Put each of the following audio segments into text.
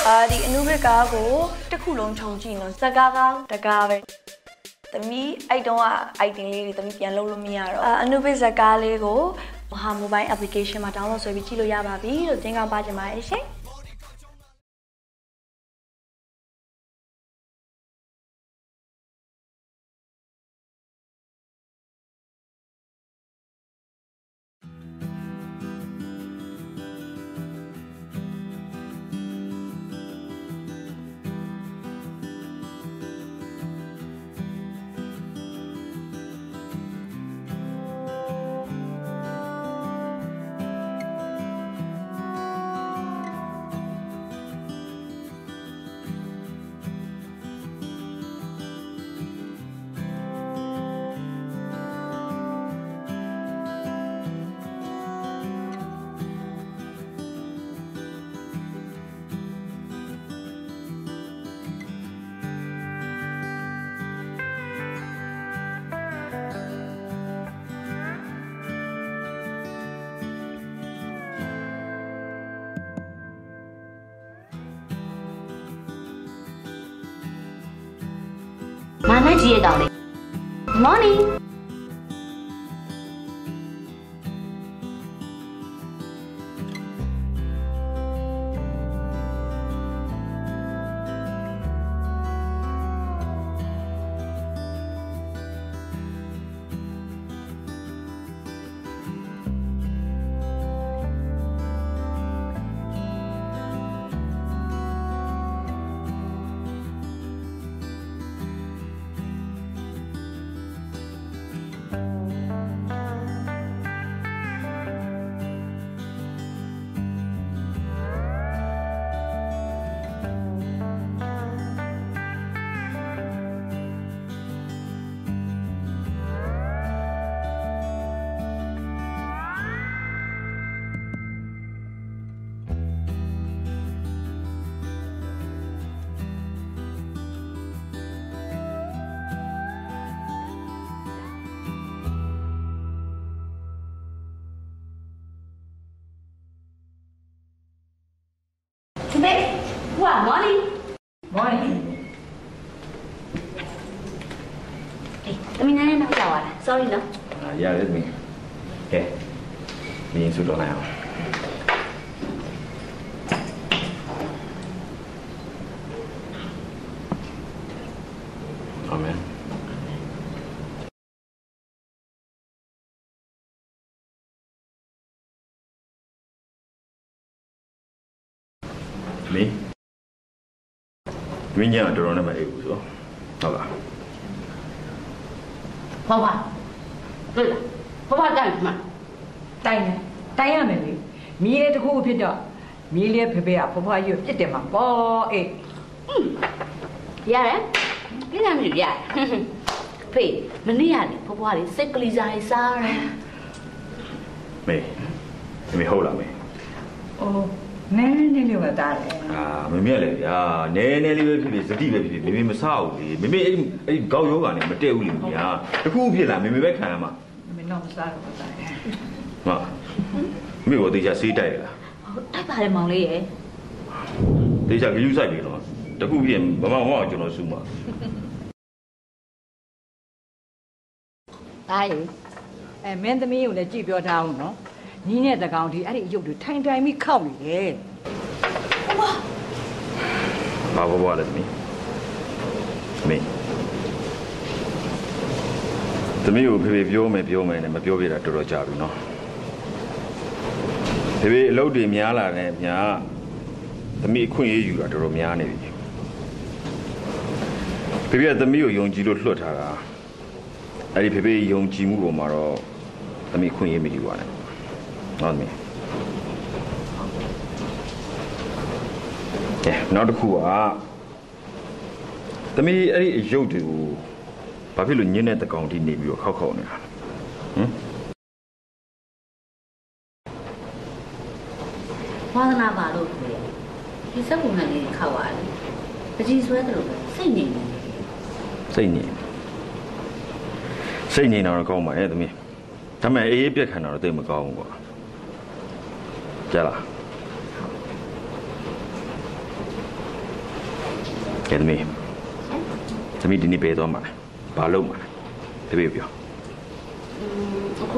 ဒီအနုဘကားကိုတစ်ခုလုံးခြုံကြည့်နော်စကားကောင်းတကားပဲသမီးအဲ့တုန်းက item လေးတွေသမီးပြန်လုပ်လို့မရတော့အနုဘဇကားလေးကိုဟာ mobile application မှာ download ဆွဲပြီးကြည့်လို့ရပါပြီလို့သင်ကောင်းပါချင်ပါတယ်ရှင်မာနကြီးရဲ့တောင်လေး Morning Today, what morning? Morning. Hey, let me know now. Sorry, no. Yeah, that's me. Okay. Me in suit now. Amen. Me? မင်းညာတော်တော်နဲ့မအိပ်ဘူးဆိုဟုတ်လားဖွားဖွားတွေ့လားဖွားဖွားတိုင်မှာတိုင်တယ်တိုင်ရမယ်လေမီးလေးတစ်ခုဖြစ်တော့မီးလေးဖေဖေကဖွားဖွားရွတ်ပြစ်တယ်မှာပေါ့အေးရတယ်ပြည့်တယ်မလို့ရဖေမနေ့ကလေဖွားဖွားလေးစိတ်ကလေးစားစားတယ်မေဟုတ်လားမေအိုးနဲလေးလေးပဲတားတယ်မမေလည်းဗျာနဲလေးပဲဖြစ်ဖြစ်စတိပဲဖြစ်ဖြစ်မေမဆောက်ဘူးလေမေအဲ့ကောက်ယောဂာနဲ့မတည့်ဘူးလေဗျာတခုဖြစ်လာမေပဲခံရမှာမေတော့မစားတော့ဘူးတားဟာမေကိုတေချာဆေးတိုက်ရလားတိုက်ပါတယ်မောင်လေးရဲ့တေချာဂရုစိုက်ပြီနော်တခုဖြစ်မမကျွန်တော်စူးမှာတားရေမင်းသမီးကိုလည်းကြည့်ပြောထားအောင်နော်နီးနဲ့တကောင်ဒီအဲ့ဒီအယုတ်တွေထိုင်ပြီးခောက်နေတယ်ဘာလဲသမီးသမီးကိုဖေဖေပြောမယ်နဲ့မပြောပြတာတော်တော်ကြာပြီနော်ဖေဖေအလုပ်တွေများလာတယ်ညာသမီးအခွင့်အရေးယူတာတော်တော်များနေပြီဖေဖေကသမီးကိုယုံကြည်လို့လွှတ်ထားတာအဲ့ဒီဖေဖေယုံကြည်မှုပေါ်မှာတော့သမီးအခွင့်အရေးမယူပါနဲ့ဟုတ်ပြီနောက်တစ်ခုကသမီးအဲ့ဒီအယုတ်တွေကိုဘာဖြစ်လို့ညင်းတဲ့တကောင်ထိနေပြီးတော့ခောက်နေတာဝါသနာပါလို့ပြောဒီစက်ပုံနဲ့လေးခောက်ရတယ်ပကြီးဆွဲတယ်လို့စိတ်ငြိမ်နေစိတ်ငြိမ်တော့ကောင်းပါရဲ့သမီးဒါပေမဲ့အေးပြက်ခံတော့တိတ်မကောင်းဘူးကွာကြားလားကဲသမီးဒီနေ့ပဲတော့မှာဘာလုပ်မှာတပည့်ပြောအခု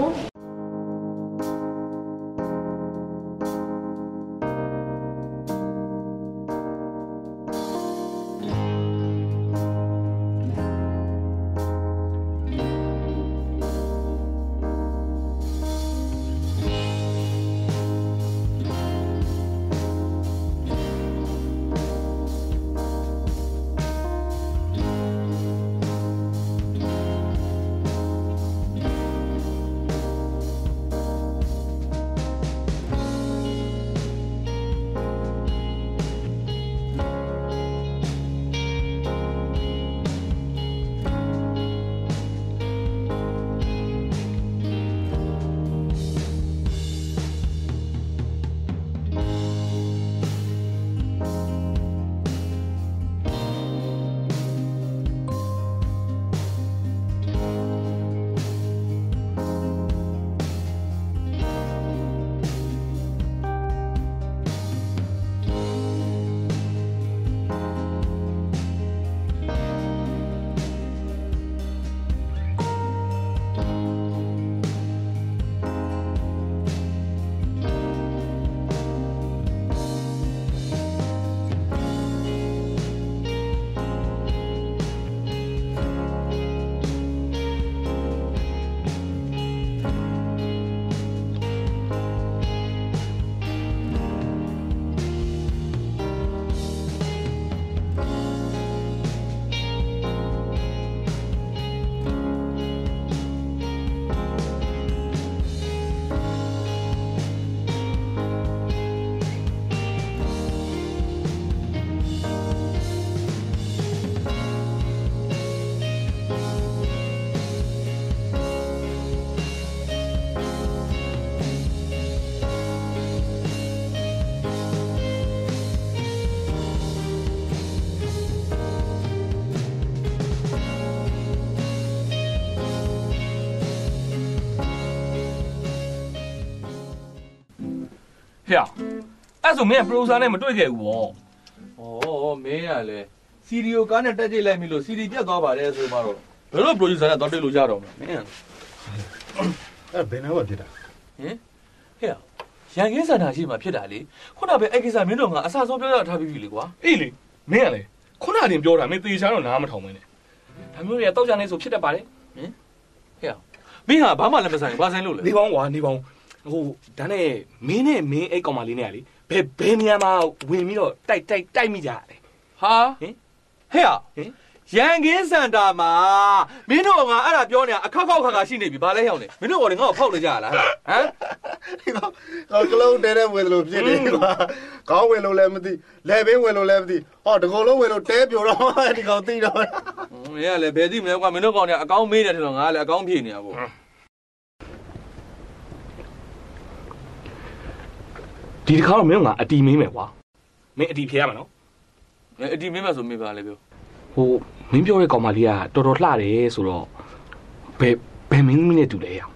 ဖေအဲ့ဆိုမင်းကပရိုဆာနဲ့မတွေ့ခဲ့ဘူးဗောဩမင်းကလည်းစီဒီယိုကားနဲ့တက်ကြိတ်လိုက်ပြီလို့စီဒီပြတ်သွားပါတယ်ဆိုမှတော့ဘယ်လိုပရိုဂျူဆာနဲ့တော့တွေ့လို့ရတော့မလဲမင်းအဲ့ဘယ်နှောဖြစ်တာဟင်ရန်ကင်းစန္ဒာရှိမှဖြစ်တာလေခုနပဲအဲ့ကိစ္စမင်းတို့ကအဆဆုံးပြောရထားပြီးပြီလေကွာအေးလေမင်းကလေခုနတင်ပြောတာမင်းသေချာတော့နားမထောင်မင်းနဲ့ဒါမျိုးတွေကတောက်ကြနေဆိုဖြစ်တတ်ပါတယ်ဟင်မင်းဟာဘာမှလည်းမဆိုင်ဘာဆိုင်လို့လဲနေပေါင်းကွာနေပေါင်းဟိုဒါနဲ့မင်းနဲ့မင်းအဲ့ကောင်မလေးနဲ့ကလေဘယ်နေရာမှာဝင်ပြီးတော့တိုက်မိကြတယ်ဟာရန်ကင်းစန္ဒာမှာမင်းတို့ကငါအဲ့ဒါပြောနေတာအခက်ခေါက်ခါရှိနေပြီဘာလဲဟောင်းနေမင်းတို့ကလည်းငါ့ကိုဖောက်နေကြလားဟမ်ဒီကောင်ကလုံးတဲတဲ့ဝင်လို့ဖြစ်နေကွာခေါင်းဝင်လို့လည်းမသိလက်ဘင်းဝင်လို့လည်းမသိဟောတကောင်လုံးဝင်လို့တဲပြိုတော့ဒီကောင်သိတော့မင်းကလည်းဘယ်သိမလဲကွာမင်းတို့ကောင်တွေအကောင်းမေးတယ်ထင်တော့ငါလည်းအကောင်းဖြေနေတာပေါ့ဒီတစ်ခါတော့မင်းကအတီမင်းမယ်ကွာမင်းအတီဖြေရမှာနော်အတီမင်းမယ်ဆိုမေးပါလေပြောဟိုမင်းပြောတဲ့ကောင်မလေးကတော်တော်လှတယ်ဆိုတော့ဘယ်မင်းနဲ့တူလဲရအောင်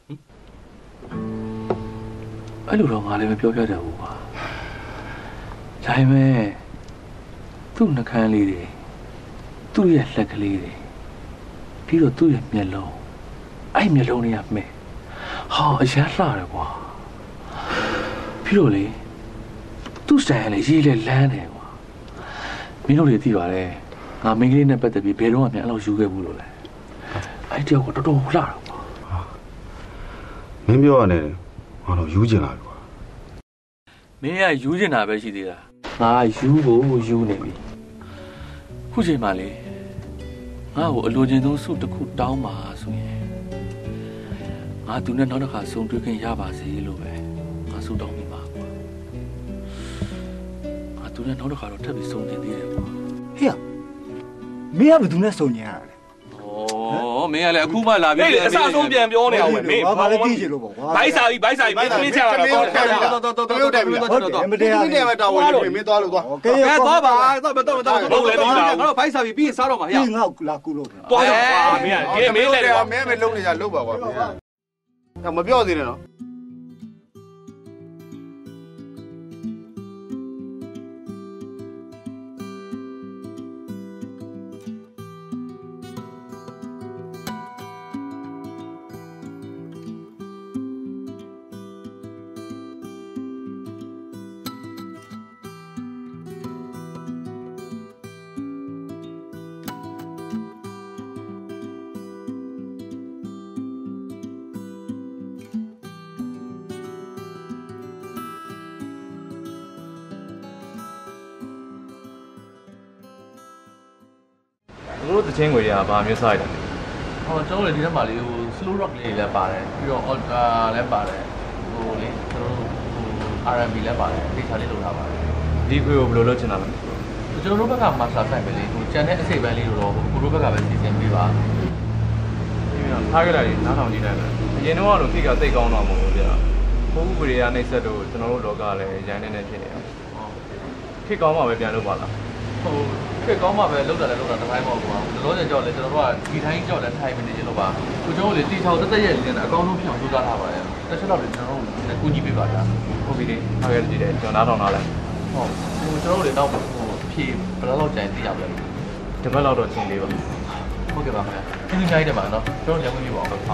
အဲ့လိုတော့ငါလည်းမပြောပြတတ်ဘူးကွာဒါပေမဲ့သူ့နှကန်းလေးတွေသူ့ရဲ့လက်ကလေးတွေပြီးတော့သူ့ရဲ့မျက်လုံးအဲ့မျက်လုံးတွေကမဲ့ဟာအရမ်းလှတယ်ကွာပြီးတော့လေသူ့စတိုင်ကလည်းရေးလဲလန်းတယ်ကွာမင်းတို့တွေသိပါတယ်ငါမင်းကလေးနဲ့ပတ်သက်ပြီးဘယ်တော့မှအဲ့လိုယူခဲ့ဘူးလို့လဲအဲ့တယောက်ကတော်တော်လှတာကွာမင်းပြောရတယ်ငါတော့ယူကျင်လာပြီကွာမင်းကယူကျင်တာပဲရှိသေးတာငါယူဖို့ယူနေပြီခုချိန်မှလေငါ့ကိုအလိုချင်ဆုံးစုတစ်ခုတောင်းပါဆိုရင်ငါသူနဲ့နောက်တစ်ခါဆုံတွေ့ခွင့်ရပါစေလို့ပဲငါဆုတောင်းမိပါကွာငါသူနဲ့နောက်တစ်ခါတော့ထပ်ပြီးဆုံကျင်သေးတယ်ကွာဟေ့မင်းကဘယ်သူနဲ့ဆုံကျင်ရလဲဩမင်းကလည်းအခုမှလာပြီအစဆုံးပြန်ပြောနေအောင်ပဲမင်းဘာလဲသိချင်လို့ပေါ့ကွာဘိုက်စာပြီးမင်းချင်းချတာတော့တော်တယ်ပြီမတရားမတော်ဝင်မင်းသွားလို့သွားကဲသွားပါတော့ဟုတ်လေပြီးပါငါတို့ဘိုက်စာပြီးရင်စားတော့မှာဟဲ့ငါ့လာကူလို့သွားရပါမင်းကမင်းလည်းမင်းပဲလုံးနေကြလုံးပါကွာမင်းမပြောသေးနဲ့နော်တို့တချင်းငွေတွေကဘာမျိုးစားရလဲဟောကျွန်တော်တို့ဒီထဲမှာလေဟို slow rock လေးလည်းပါတယ်ပြီးတော့ order လည်းပါတယ်ဟိုလေကျွန်တော်တို့ဟို R&B လည်းပါတယ်ဒီချာလေးလုပ်ထားပါတယ်ဒီခွေကိုဘယ်လိုလုပ်ချင်တာလဲကျွန်တော်တို့ဘက်က master site ပဲလေဟိုကျန်တဲ့အစိပ်ပိုင်းလေးတော့ကိုတို့ဘက်ကပဲစီစဉ်ပေးပါဒီမှာထားကြလိုက်နားထောင်ကြည့်လိုက်မယ်အရင်တော့လို့ခိကသိတ်ကောင်းတော့မဟုတ်ဘူးဗျာဘုရားပရိယာနှိမ့်ဆက်တို့ကျွန်တော်တို့လောကလည်းရန်နေဖြစ်နေတာခိကောင်းမှပဲပြန်လုပ်ပါလားဟိုခေတ်ကောင်းမှပဲလောက်တာလည်းလောက်တာတစ်ပိုင်းပေါ့ကွာဒီလိုကြောက်လဲကျွန်တော်တို့ကဒီတိုင်းကြောက်လဲထိုင်မနေချင်လို့ပါကိုကျွန်တော်တို့လေတီချောက်တက်ရဲ့လင်းတာအကောင်းဆုံးဖြစ်အောင်ကြိုးစားထားပါရဲ့တစ်ချက်တော့လေကျွန်တော်တို့ကူညီပေးပါဗျာဟုတ်ပြီလေထားခဲ့ကြည့်တယ်ကျွန်တော်နားထောင်လာလဲဟုတ်ဟိုကျွန်တော်တို့လေတော့ဟိုဖြေဘယ်လောက်ကြိုင်သိရပါလဲဒီဘက်လောက်တော့ချင်းလေးပါဟုတ်ကဲ့ပါခင်ဗျာကျေးဇူးများတယ်ပါနော်ကျွန်တော်လည်းဝင်ပြပါအောင်ပါ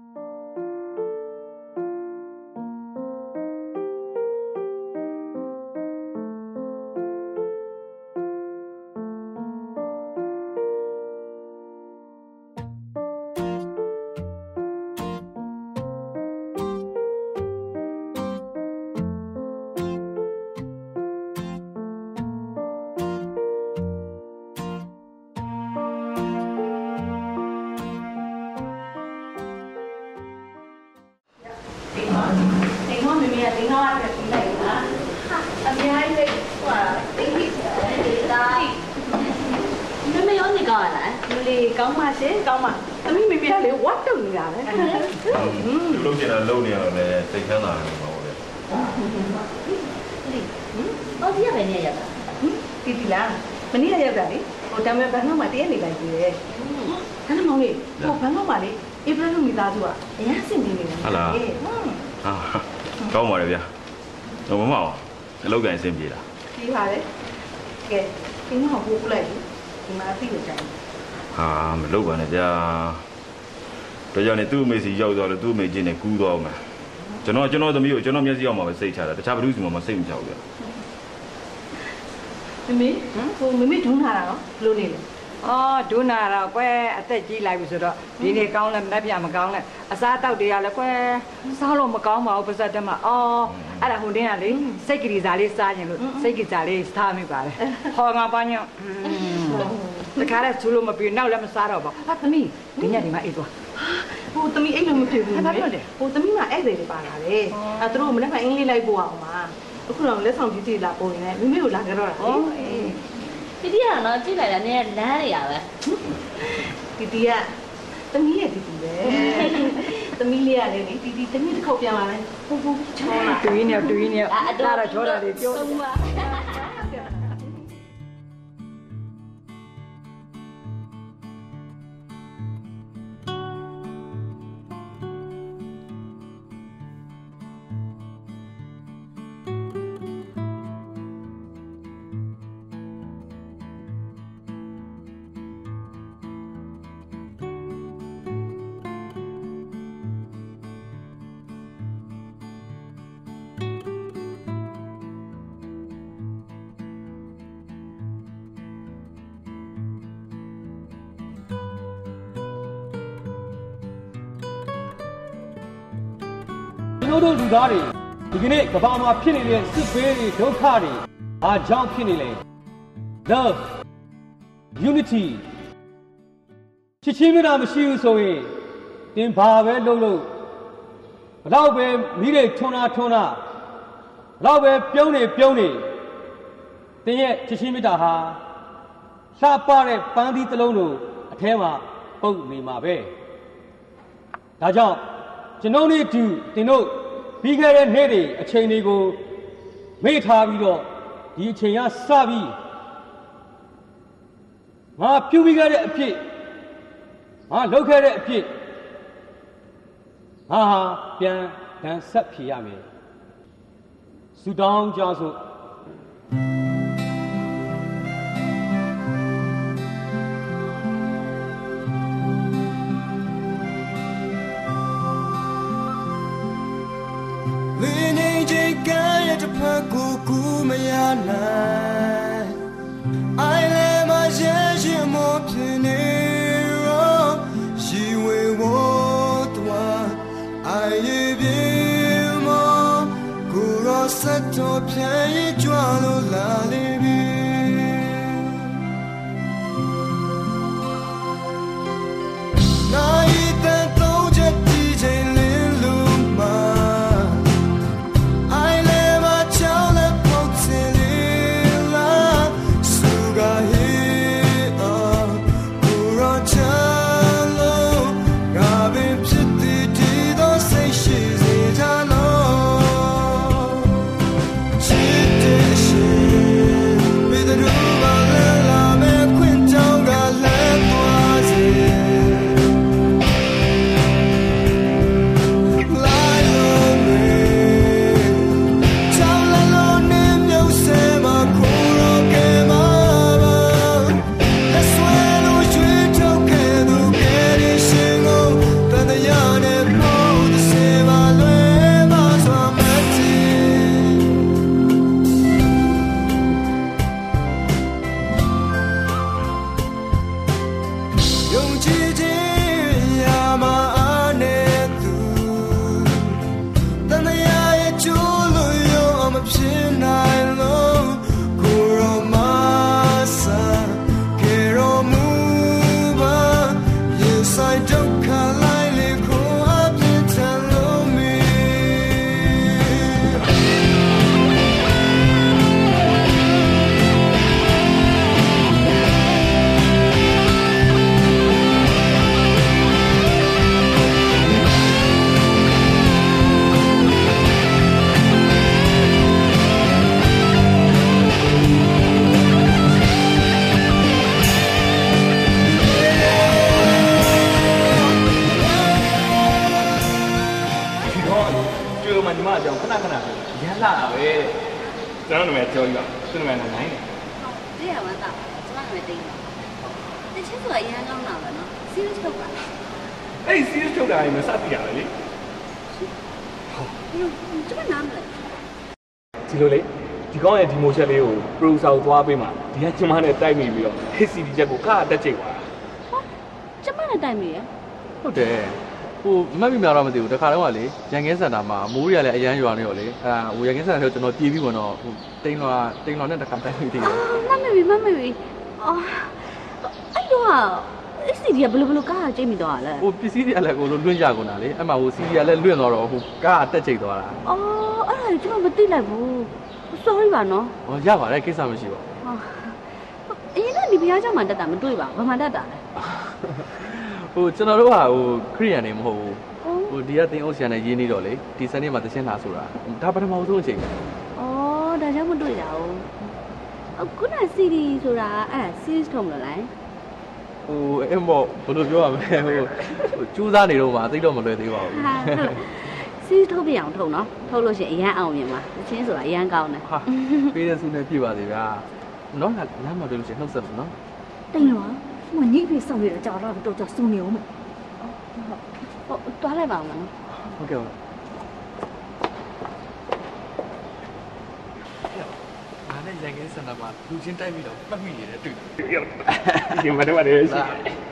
ကောင်းပါရှင်ကောင်းပါသမီးမိမိကလေဝတ်တုံနေတာပဲလုံးကျင်တာလုံးနေရတော့လည်းစိတ်ချမ်းသာတယ်ပေါ့လေအော်ဒီရပဲနေရတာတီတီလားမနေ့ကရောက်တာလေဟိုတမ်းမဲ့ဘန်ကောက်မှာတရက်နေလိုက်ပြီလေဒါနဲ့မောင်လေးဟိုဘန်ကောက်မှာလေဧပြီလမိသားစုကအရင်ဆင်နေနေတယ်ဟုတ်လားဟာကောင်းပါလေဗျာတော့မမအောင်အလုပ်ကန်အဆင်ပြေတာပြေးပါလေကဲဒီမှာဟိုပို့လိုက်ဒီမှာသိရကြတယ်ဟာမလုပ်ပါနဲ့ဗျာတော့ကြောင့်နေသူ့အမေစီရောက်သွားလို့သူ့အမေချင်းနဲ့ကူးသွားအောင်မယ်ကျွန်တော်သမီးကိုကျွန်တော်မျက်စိအောင်မှာပဲစိတ်ချတာတခြားဘယ်သူစီမှမစိတ်မချဘူးဗျာမမေဟိုမမေဒုံးထားတာနော်ဘလို့နေလဲအော်ဒုနာတော့ကွယ်အသက်ကြီးလိုက်ပြီဆိုတော့ဒီနေ့ကောင်းလဲမနှက်ပြမကောင်းလဲအစားတောက်တွေကလည်းကွယ်စားလို့မကောင်းပါဘူးပါဇက်တက်မှာအော်အဲ့ဒါဟိုတင်းကလေစိတ်ကလေးစားလေးစားရင်လို့စိတ်ကစားလေးစားမိပါလေဟောငါပါညောတခါတည်းသူ့လို့မပြေနောက်လည်းမစားတော့ပါဟာသမီးဒီညဒီမှာအိတ်သွားဟိုသမီးအိတ်လို့မဖြစ်ဘူးလေဟိုသမီးမှာဧည့်သည်တွေပါလာတယ်အဲသူတို့မနေ့ကအင်္ဂလိပ်လိုက်ပို့အောင်ပါအခုတော့လက်ဆောင်ကြီးကြီးလာပို့နေတယ်မိမိကိုလာကြတော့တာဟောတီတီကတော့ကြည့်လိုက်တာနည်းလမ်းနေရပဲတီတီကသမီးရဲ့တီတီပဲသမီးလေးရတယ်လေတီတီတနည်းတစ်ခေါက်ပြန်လာတယ်ဟုတ်ချောလာတူရင်းနဲ့အဲ့ဒါချောတာလေးပြောတို့လူသားတွေဒီကနေ့ကမ္ဘာမှာဖြစ်နေတဲ့စစ်ဘေးတွေဒုက္ခတွေအားကြောင့်ဖြစ်နေလဲ love unity ချစ်ချင်းမြတ်တာမရှိဘူးဆိုရင်တင်ဘာပဲလုပ်လို့ဘလောက်ပဲမိတွေထွန်းတာဘလောက်ပဲပြုံးနေတင်ရဲ့ချစ်ချင်းမြတ်တာဟာလှပတဲ့ပန်းသီးတစ်လုံးလိုအထဲမှာပုတ်နေမှာပဲဒါကြောင့်ကျွန်တော်တို့တင်တို့ပြီးခဲ့တဲ့နေ့တွေအချိန်တွေကိုမေ့ထားပြီးတော့ဒီအချိန်ကစပြီးငါပြုပြီးခဲ့တဲ့အဖြစ်ငါလုပ်ခဲ့တဲ့အဖြစ်ငါဟာပြန်တန်းဆက်ဖြေရမယ်ဆူတောင်းကြစို့ကူကူမရနိုင်အိုင်လဲမရဲ့မဖြစ်နေရောရှိဝေဝတ်တော်အိုင်ပြေမကိုရောစတ်တော်ပြန်ကျွန်တော်နာမည်ပြောပြပါသူ့နာမည်နိုင်တယ်ဒီရမှာတာကျွန်မနာမည်တိတ်ပါတချစ်ဆိုအရန်ကောင်းတာပဲနော် series ထုတ်ပါအဲ့ series ထုတ်တာရင်မစသိရပဲလေကျွန်မနားမလဲဒီလိုလေဒီကောင်းရဲ့ဒီမိုချက်လေးကို producer ကိုသွားပေးမှာဒီကကျမနဲ့တိုက်မိပြီးတော့ CD ချက်ကိုကအတက်ချိန်သွားတာကျွန်မနဲ့တိုက်မိရဟုတ်တယ်ဟိုမတ်မိများတော့မသိဘူးတခါတော့ကလေရန်ကင်းစင်တာမှာမိုးရီကလည်းအရန်ရွာနေတော့လေဟိုရန်ကင်းစင်တာကိုကျွန်တော်ပြေးပြီးဝင်တော့ဟိုတိန်လွာနဲ့တခါတိုက်မိသေးတယ်မမေအော်အဲ့တော့ CD ကဘလို့ကားကြိတ်မိသွားတာလဲဟိုပစ္စည်းတွေကလည်းကိုလိုလွင့်ကြကုန်တာလေအဲ့မှာဟို CD ကလည်းလွင့်သွားတော့ဟိုကားတက်ချိန်သွားတာအော်အဲ့ဒါကျွန်တော်မသိလိုက်ဘူး sorry ပါနော်ဟောရပါတယ်ကိစ္စမရှိပါအရင်ကဒီဘုရားကျောင်းမှာတက်တာမတွေ့ပါဘူးဘာမှတက်တာလဲဟိုကျွန်တော်တို့ကဟိုခရီးရန်နေမဟုတ်ဘူးဟိုဒီကတင်းအုပ်ဆန်နဲ့ရင်းနေတော့လေဒီစနေမှာတရှင်းလာဆိုတာဒါပထမဆုံးအချိန်ပဲအော်ဒါကြောင့်မတွေ့တာဘူးအခုန CD ဆိုတာအဲ့ series ထုံးလို့လားဟိုအဲ့မော့ဘယ်လိုပြောရမလဲဟိုကျူးစားနေတော့မှသိတော့မလွယ်သေးပါဘူး series ထုတ်ပြအောင်ထုံနော်ထုတ်လို့ရှိရင်အရန်အောင်မြင်ပါတချင်းဆိုတာအရန်ကောင်းတယ်ဟာပေးတဲ့ဆုနဲ့ပြပါသေးဗျာနော်လမ်းမှာတွေ့လို့ရှိရင်နှုတ်ဆက်လို့နော်တိတ်လို့မညိပြီးဆောင်ရကြတော့တော့စူနေအောင်မယ်ဟုတ်တွားလိုက်ပါအောင်နော်ဟုတ်ကဲ့ပါအားနဲ့ရန်ကင်းစင်တာမှာလူချင်းတိုက်ပြီးတော့ပတ်မိနေတယ်တွေ့ဒီမှာတော့ရတယ်ရှိ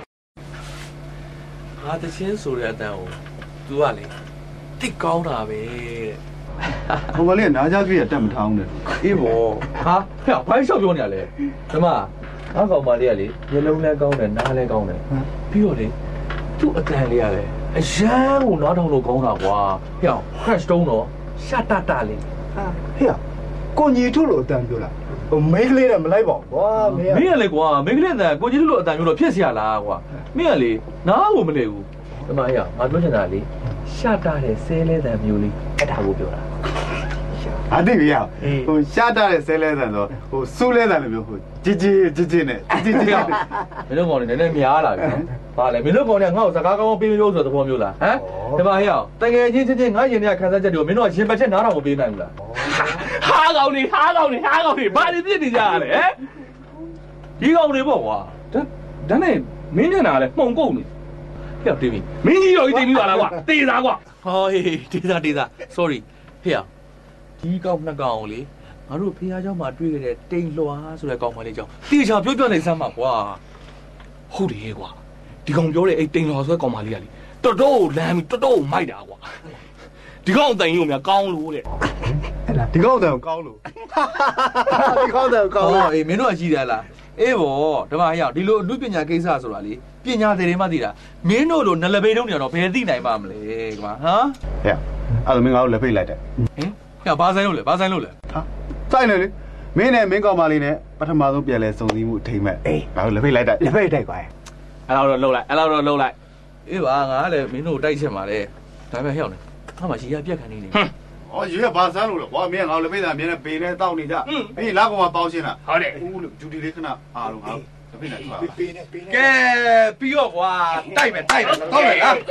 ငါတချင်းဆိုတဲ့အတန်းကို तू ကလေတိတ်ကောင်းတာပဲတဲ့ဟိုမလေးကနားကြပြည့်တက်မထောင်းတယ်အေးဘောဟာဖះဘိုင်းလျှောက်ပြောနေရလဲဓမ္မငါကောင်မလေးကလေမျက်လုံးလည်းကောင်းတယ်နားလည်းကောင်းတယ်ပြီးတော့လေသူ့အတန်လေးကလည်းအရန်ကိုနားထောင်လို့ကောင်းတာကွာဖះ crash တုံးတော့ရှာတတလေးဟာဟေ့ကိုညီထုတ်လို့အတန်ပြောလားဟိုမိန်းကလေးနဲ့မလိုက်ပါဘူးကွာမင်းမင်းကလေကွာမိန်းကလေးအတန်ကိုကြီးလို့အတန်မျိုးတော့ဖြစ်เสียလားကွာမင်းကလေနားကိုမလဲဘူးဓမ္မအေးငါပြောချင်တာလေရှာတတဲ့ဆဲလဲတန်မျိုးလေးအဲ့ဒါကိုပြောတာအတိပြရဟိုရှားတာတဲ့ဆဲလဲဆန်ဆိုဟိုစူးလဲဆန်လို့မျိုးဟိုជីနဲ့ជីမင်းတို့ကောင်နေနည်းနည်းများလာပြီနော်ဘာလဲမင်းတို့ကောင်ကငါ့ကိုစကားကောင်းပေးမလို့ဆိုတဲ့သဘောမျိုးလားဟမ်ဒီမှာဟဲ့အောင်တကယ်ချင်းငါရင်ထဲကခံစားချက်တွေကိုမင်းတို့ကရင်ပတ်ချက်နားထောင်မပေးနိုင်ဘူးလားဟာကောင်နေဘာတွေပြစ်နေကြရလဲဟမ်ဒီကောင်တွေပေါ့ကွာဒါနဲ့မင်းမျက်နှာကလည်းမှုံကုန်နေဖျောက်တင်ပြီမင်းကြီးတော်ကြီးတင်ပြီးပါလားကွာတေးသားကွာဟောဟေးတေးသား sorry ဖျောက်ဒီကောင်နှစ်ကောင်ကိုလေငါတို့ဖះเจ้าမှာတွေ့ခဲ့တဲ့တိန်လွှာဆိုတဲ့ကောင်မလေးကြောင့်တေချာပြောနေစမ်းပါကွာဟုတ်တယ်ကွာဒီကောင်ပြောတဲ့အဲ့တိန်လွှာဆိုတဲ့ကောင်မလေးကလေတော်တော်လမ်းပြီးတော်မိုက်တာကွာဒီကောင်အတိုင်ကြီးကိုများကောင်းလို့တဲ့အဲ့ဒါဒီကောက်တယ်ကောင်းလို့ဒီကောက်တယ်ကောင်းလို့အေးမင်းတို့ကရှိတယ်လားအေးဗောဓမ္မဟရောက်ဒီလိုအမှုပညာကိစ္စဆိုတာလေပညာတွေတွေမှသိတာမင်းတို့လိုနလဘေးတုံးနေတော့ဘယ်သိနိုင်ပါမလဲကွာဟမ်ဟဲ့အဲ့လိုမင်းငါ့ကိုလက်ဖိတ်လိုက်တယ်ဟင်ဟဲ့ဘာဆိုင်လို့လဲဟာစိုက်နေလေမင်းနဲ့မင်းကောင်မလေးနဲ့ပထမဆုံးပြန်လဲစုံစည်းမှုအထိမ့်မဲ့အေးငါတို့လက်ဖိတ်လိုက်တယ်လက်ဖိတ်တိုက်ပါရဲ့အဲ့လောက်တော့လှုပ်လိုက်အေးပါငါလည်းမင်းတို့တိုက်ချက်ပါလေဒါပေမဲ့ဟဲ့အောင်လေငါမှရှိရပြက်ခံနေနေဟောရေကဘာစမ်းလို့လဲကွာမင်းကငါ့ကိုလက်ဖိတ်တာမြင်နေပေနဲ့တောက်နေကြမင်းလာကောင်မပေါင်းရှင်းတာဟုတ်တယ်ဦးလို့ဂျူဒီလေးခဏအားလုံးငါလက်ဖိတ်လိုက်ပါပေနဲ့ကဲပြီးတော့ကွာတိုက်မယ်တောက်မယ်လားတောက်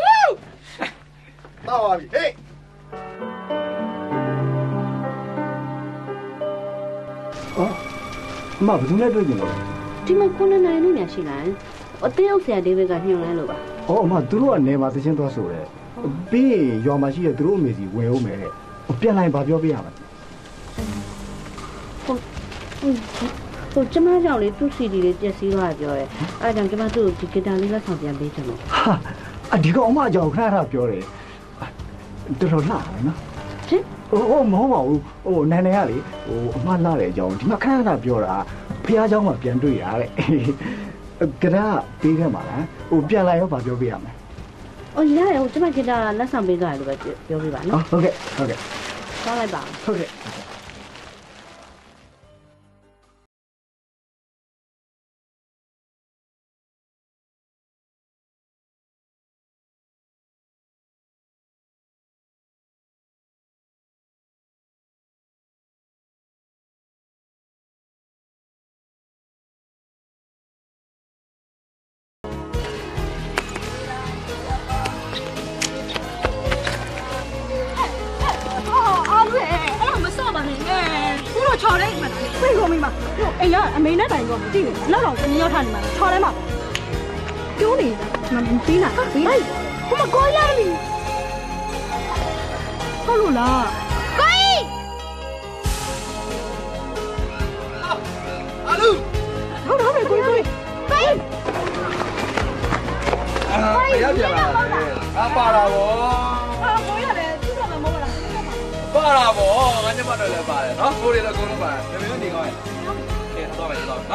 ပါပြီဟေးအော်အမဘယ်သူနဲ့တွေ့ကြင်လို့ဒီမှာ9နိုင်လို့ညာရှိလားအသေးအောင်ဆရာဒေးဗစ်ကညှို့လဲလို့ပါအော်အမသူတို့ကနေမှာသချင်းသွားဆိုတယ်ပြီးရင်ရွာမှာရှိတဲ့သူတို့အမေစီဝင်အောင်မယ်တဲ့ပြန်လိုက်ဘာပြောပြရမလဲဟိုကျမကြောင့်လေသူ့ CD လေးပြည့်စည်သွားပြောတယ်အဲဒါကြောင့်ကျမသူ့ကိုဒီဂီတာလေးလက်ဆောင်ပြန်ပေးချင်လို့ဟာအဒီကောင်အမအကြောင်းခဏပြောတယ်တော်တော်လှတယ်နော်ရှင်ဟိုမဟုတ်ပါဘူးဟိုနန်းနေရလေဟိုအမလှတဲ့အကြောင်းဒီမှာခဏပြောတာဖះเจ้าမှာပြန်တွေ့ရတဲ့ကဒါပေးခဲ့မှာလားဟိုပြန်လာရောဗာပြောပြရမယ်အော်ရတယ်ဟိုကျမဂီတာလက်ဆောင်ပေးသွားတယ်လို့ပဲပြောပြပါနော်ဟုတ်ကဲ့သွားလိုက်ပါဟုတ်ကဲ့မမှာအိမ်ကအမေနဲ့တိုင်တော့မသိဘူးနောက်တော့သမီးရောက်ထားနေမှာချော်ထဲမှာကျိုးနေမပြီးနိုင်ပြီးနိုင်ဟိုမကိုရပြီဟုတ်လို့လားကိုကြီး阿鲁ဟုတ်တယ်ကိုကြီးကိုကြီး不要紧了，扒了不？ ကိုကြီးရတယ်သူ့တော့မဟုတ်လား扒了不？俺这把这来扒的，啊，过来了，过来扒，没问题个。哎，到没到？啊。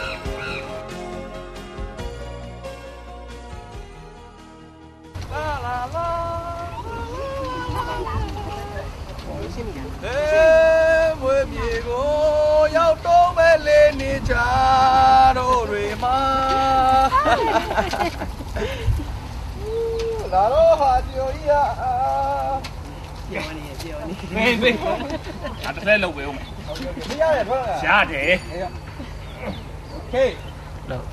啦啦啦！哎，我别个要东北来你家头瑞嘛。လာတော့ဟာကျော်ကြီးอ่ะပြောနေပြောနေမေးမေးဒါတစ်လဲလောက်ပဲဦးမရတယ်ထွက်လာရတယ်โอเคလောက်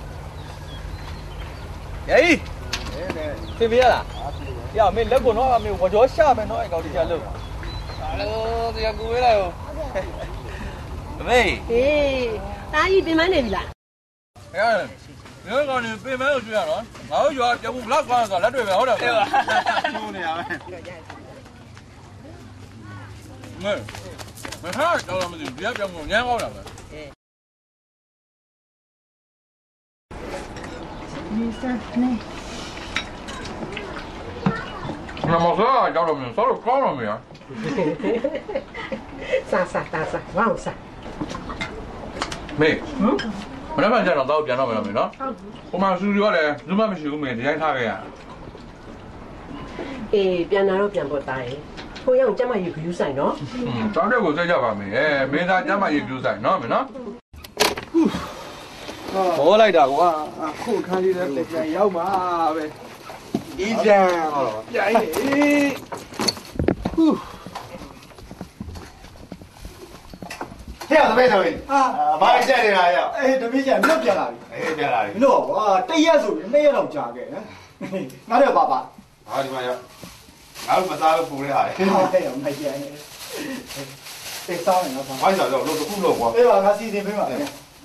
ရေးသိပြီလားရမင်းလက်ကိုတော့မင်းဝကြောရှာမယ်နော်အဲ့ကောင်ဒီချလို့ဟာလို့တရားကူဝေးလိုက်ဦးမေးဟေးတာကြီးပြင်မနေပြီလားရတယ်ဒီကောင်နေပြင်မဲလို့တွေ့ရတော့ငါတို့ရွာပြောင်းဘူးလောက်သွားတော့လက်တွေပဲဟုတ်တယ်ဗျာချိုးနေရပဲမထားတော့မသိဘူးတရားပြောင်းဖို့ညမ်းကောင်းတာပဲဒီစားနေငါမစားကြောက်တော့မင်းစားလို့ကောင်းတော့မရစားဝမ်းစားမေမနေ့ကကျတော့ပြန်တော့မယ်နော်ဟိုမှာစူရီကလည်းဇုမမရှိဘူးမင်းဒီတိုင်းထားခဲ့ရအေးပြန်လာတော့ပြန်ပေါ်တာရေကိုရအောင်ကျမရေခူးဆိုင်နော်တောင်းတဲ့ကိုစိတ်ကြပါမယ်မင်းသားကျမရေခူးဆိုင်နော်မင်းနော်ဘောလိုက်တာကွာခုခန်းလေးလည်းပြန်ရောက်ပါပဲအီးကြံပြန်နေဟူးဟဲ့သမီးသမီးဘာကြက်နေတာရောအေးသမီးကျမြတ်ပြန်လာပြီအေးပြန်လာပြီမလို့ကွာတရက်ဆို2ရက်တော့ကြာခဲ့နော်ငါတို့ပါဟာဒီမှာရောငါတို့မစားလို့ပူနေတာလေဟဲ့မကြိုင်တေးစားနေတော့ဘာသာတော့လို့တစ်ခုလို့ကွာအေးပါငါစီစဉ်ပေးပါမယ်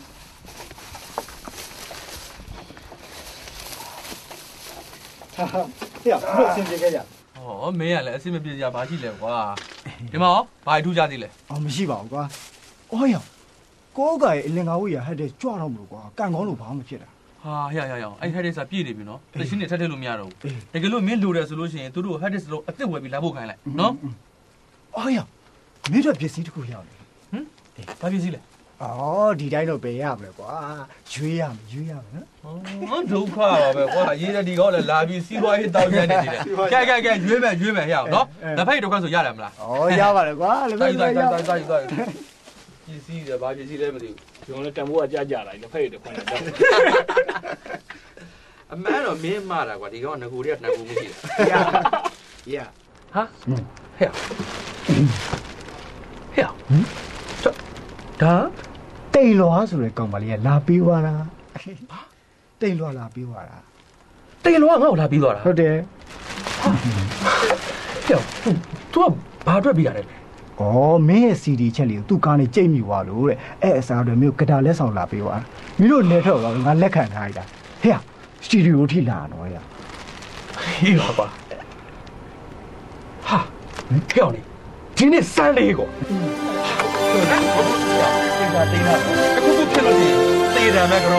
ဟာဟဲ့လို့စဉ်းကြည့်ကြဟောမင်းကလည်းအစစ်မပြေကြဘာရှိလဲကွာဒီမှာဘာထူးကြသေးလဲအော်မရှိပါဘူးကွာအော်ရကိုးကရဲ့အလင်္ကာဝိရဟက်တဲ့ကြွတော့မလို့ကွာကန်ကောင်းလို့ဘာမှမဖြစ်တာဟာဟဲ့အဲ့ဟက်ဒစ်စာပြည့်နေပြီနော်တချင်းနဲ့ထက်ထက်လို့မရတော့ဘူးတကယ်လို့မင်းလိုတယ်ဆိုလို့ရှိရင်သူတို့ဟက်ဒစ်စလုံးအစ်စ်ဝယ်ပြီးလာဖို့ခိုင်းလိုက်နော်အော်ရမင်းတို့ပစ္စည်းတစ်ခုရောက်နေဘာပစ္စည်းလဲအော်ဒီတိုင်းတော့ပဲရမယ်ကွာရွေးရမယ်နော်ဒုက္ခပါပဲကွာရေးတဲ့ဒီကောလည်းလာပြီးစီးပွားရေးတောင်းရနေတယ်ကဲရွေးမယ်ဟဲ့နော်လက်ဖက်ဒုက္ခဆိုရတယ်မလားဩရပါတယ်ကွာလက်ဖက်တိုက်ပစ္စည်းတွေဘာပစ္စည်းလဲမသိဘူးကျွန်တော်လည်းတန်ဖိုးကကြာလာလက်ဖက်တွေခွန်းလာကြောက်အမှန်တော့မင်းမတာကွာဒီကောင်ငကူတွေကနှံဖို့မရှိတာရဟာဟဲ့ဒါတိန်လွာဆိုတဲ့ကောင်မလေးကလာပြီးသွားတာတိန်လွာလာပြီးသွားတာတိန်လွာငါ့ကိုလာပြီးသွားတာဟုတ်တယ်ဟဲ့သူကဘာအတွက်ပြီးရတယ်ဩမင်းရဲ့ CD ချက်လေးကိုသူ့ကားနဲ့ကြိတ်မိသွားလို့တဲ့အဲ့အစားတွေမျိုးကတာလက်ဆောင်လာပြီးသွားမင်းတို့နေတော့ငါလက်ခံထားရတာဟဲ့စတူဒီယိုထိလာတော့ရဟေးပါဟာဖျော်နေဒီနေ့စမ်းလေးကိုတင်းတာအခုဖြစ်လို့ဒီတေးတယ်မဲ့ကတော့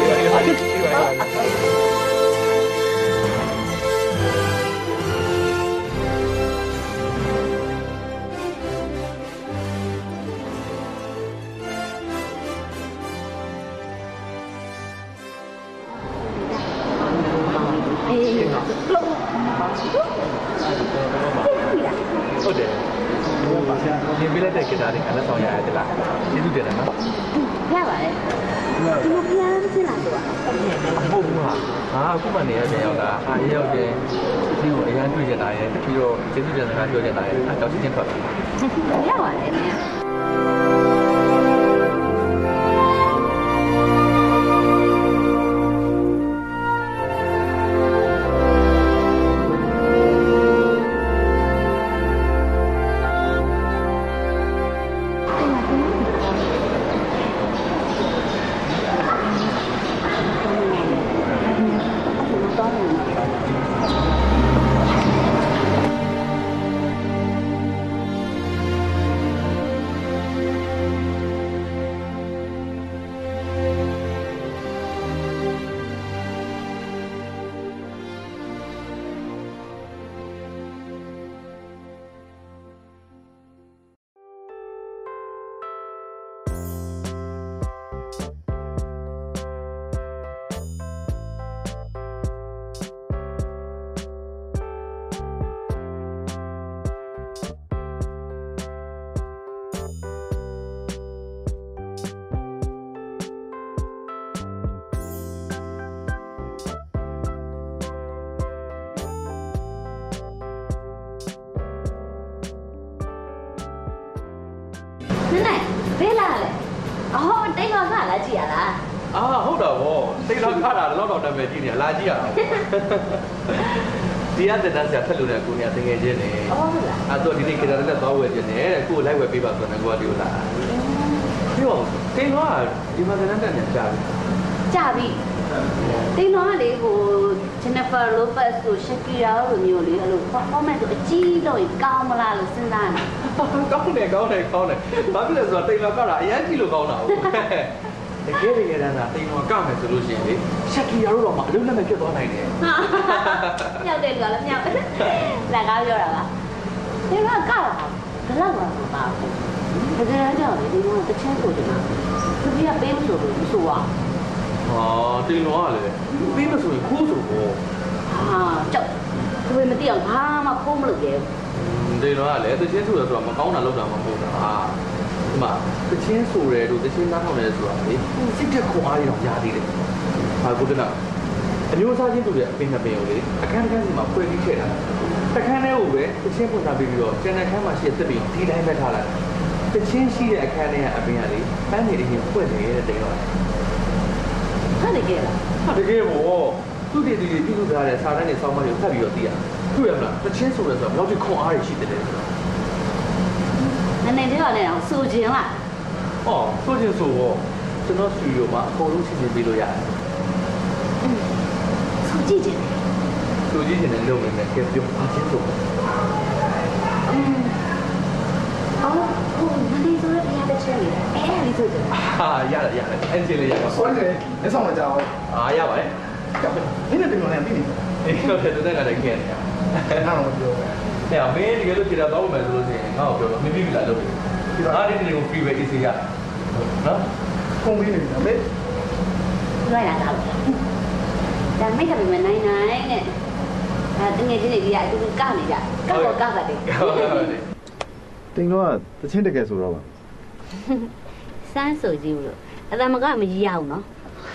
ဟုတ်တယ်ဒီပြလက်တဲ့ကတားတွေကလည်းဆောင်ရရတယ်လားကျေးဇူးတင်တယ်နော်ရပါတယ်ဒီလိုပြန်ဖြစ်လာတော့ဟုတ်ဘူးဟာအခုမှနေရပြန်ရောက်တာဟာရောက်တယ်ဒီကိုအရန်တွေ့ကြတာရဲ့ပြီးတော့ကျေးဇူးတင်စကားပြောကြတာရဲ့အတော့ချင်းထွက်ပါရပါတယ်နင်ဖေးလာလေအော်တိတ်တော့ခါလာကြည့်ရလားဟုတ်တာဗောတိတ်တော့ခါတာတော့တော့နာမည်ကြီးနေလာကြည့်ရအောင်ဒီရတဲ့တန်းဆရာထက်လို့တဲ့ကိုနေတကယ်ချင်းနေဟုတ်လားအဲ့တော့ဒီနေ့ခေတ္တနဲ့သွားဝယ်ခြင်းနဲ့တဲ့ကိုလိုက်ဝယ်ပေးပါဆိုတော့ကိုကဒီလိုလာပြောတင်းတော့ဒီမှာတန်းတက်နေကြပြီတင်းတော့လေဟို Jennifer Lopez ကို Shakira လိုမျိုးလေအဲ့လို performance ကိုအကြီးတော့ကောင်းမလားလို့စဉ်းစားနေကောင်းတယ်ဘာဖြစ်လဲဆိုတော့တိတ်လာကတာအရင်ကြီးလို့ကောင်းတာဟုတ်တကယ်တကယ်တမ်းကတိမ်တော်ကမယ်ဆိုလို့ရှိရင်လေရှက်ကီယာတို့တော့မှအလုံးလက်မဲ့ဖြစ်သွားနိုင်တယ်မြောက်တယ်လူကလည်းမြောက်လက်ကားပြောတာလားဒီကကောက်ဘယ်လောက်မှမပါဘူးတကယ်တော့လေဒီကတချမ်းဆိုတယ်နော်သူကပေးလို့ဆိုလို့မဆိုပါတိမ်တော်ကလေပေးမဆိုရင်ခိုးဆိုပေါ့ကြောက်သူမသိအောင်ဘာမှခိုးမလုပ်ရဲဘူးတိမ်တော်ကလေတချမ်းဆိုတော့မကောင်းတာလုပ်တာမဟုတ်တာဒီမှာတချင်းဆိုရဲတို့တချင်းနားထောင်ရဲဆိုတာလေစိတ်တက်ခွန်အားရအောင်ရသေးတယ်။ဟာကိုတနာအမျိုးသားချင်းတို့ရဲ့အပင်နှစ်ပင်ကိုလေအခန်းတစ်ခန်းစီမှာဖွဲ့ပြီးထည့်ထားတာ။တစ်ခန်းထဲကိုပဲတချင်းပုံစံပေးပြီးတော့ကျန်တဲ့ခန်းမှာရှိတဲ့သစ်ပင်ဒီတိုင်းပဲထားလိုက်။တချင်းရှိတဲ့အခန်းထဲကအပင်ကလေပန်းနေနေဖွဲ့နေတဲ့တိမ်တော့။ဟာတကယ်လား။ဟာတကယ်ပေါ့။သူတည်တည်ပြုလုပ်ထားတဲ့စာတန်းတွေစောင်းမတွေကိုဖတ်ပြီးတော့သိရ။တွေ့ရမလား။တချင်းဆိုရဲဆိုတော့ဘယ်လောက်ခွန်အားရရှိတယ်လဲဆိုတော့နည်းနည်းပြောနေအောင်ဆိုခြင်းလားဆိုခြင်းဆိုတော့ကျွန်တော်စတူဒီယိုမှာအကုန်လုံးစီစဉ်ပေးလို့ရတယ်ဆိုကြည့်ခြင်းနဲ့လုပ်နေတယ်ကဲပြောပါချင်းဆိုဟိုမလေးဆိုရပြရတဲ့ချင်းလေးအဲ့ဒီဆိုကြရတယ်အန်ဂျီလေးရပါဆွဲတယ်လက်ဆောင်မကြောက်ရပါတယ်နင်းနဲ့တင်လို့လည်းပြီးနေတယ်ဟုတ်တယ်တဲ့ကလည်းခဲ့တယ်ငါတော့ပြောတယ်မင်းတကယ်လို့ခြေတော်တော့မယ်ဆိုလို့ရှိရင်ငါ့ကိုပြောတော့မင်းပြီလားလုပ်တယ်ဒီတော့အားဒီတွေကို free ပဲ easy ရနော်ကုန်ပြီးနေတယ်မေးလိုက်လာတော့ဒါမိတ်ကလည်းနိုင်နဲ့အဲတငယ်ချင်းတွေကြီးကအတူတူကောက်နေကြကောက်တယ်တင်တော့တချင်းတကယ်ဆိုတော့ပါစမ်းဆိုကြည့်လို့အတမကမကြီးရအောင်နော်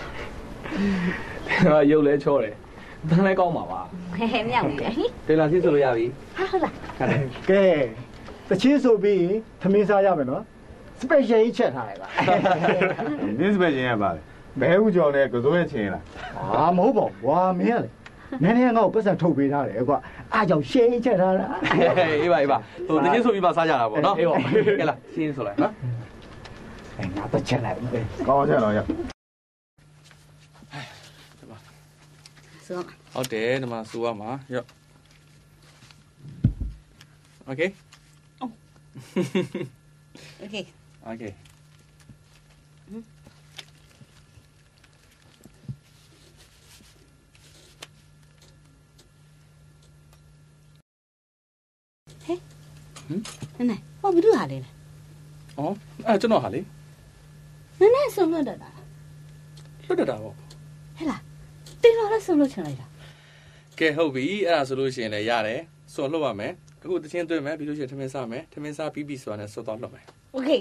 ရုပ်လဲချောတယ်တန်းလဲကောင်းပါပါမြောက်နေတယ်တေလာချင်းဆိုလို့ရပြီဟုတ်လားကဲတချင်းဆိုပြီးသမင်းစားရမယ်နော် special ကြီးချက်ထားရပါမင်း special ရပါလေဘဲဦးကျော်နဲ့ကစိုးရဲ့ချင်းလားမဟုတ်ပါဘူးဝါမင်းကလေနည်းနည်းငါ့ကိုပတ်စံထုတ်ပေးထားတယ်ကွာအားကြောင့်ရှင်းချက်ထားတာအေးပါဟိုတချင်းဆိုပြီးမှစားကြတာပေါ့နော်အေးပါကဲလားရှင်းဆိုလိုက်နော်ငါတော့ချက်လိုက်ပြီကောင်းချက်တော့ရဟုတ်တယ်ဒီမှာစူရမှာရော့โอเคโอเคနည်းဘာဘယ်လိုဟာလဲကျွန်တော်ဟာလေနည်းဆုံးလွတ်တတ်တာပေါ့ဟဲ့လားတင်တော့လည်းဆုံးလွတ်ချင်လိုက်တာကဲဟုတ်ပြီအဲ့ဒါဆိုလို့ရှိရင်လည်းရတယ်စော်လွတ်ပါမယ်အခုတချင်းတွေ့မယ်ပြီးလို့ရှိရင်ထမင်းစားမယ်ထမင်းစားပြီးဆိုတာနဲ့စော်တော့လွတ်မယ်โอเค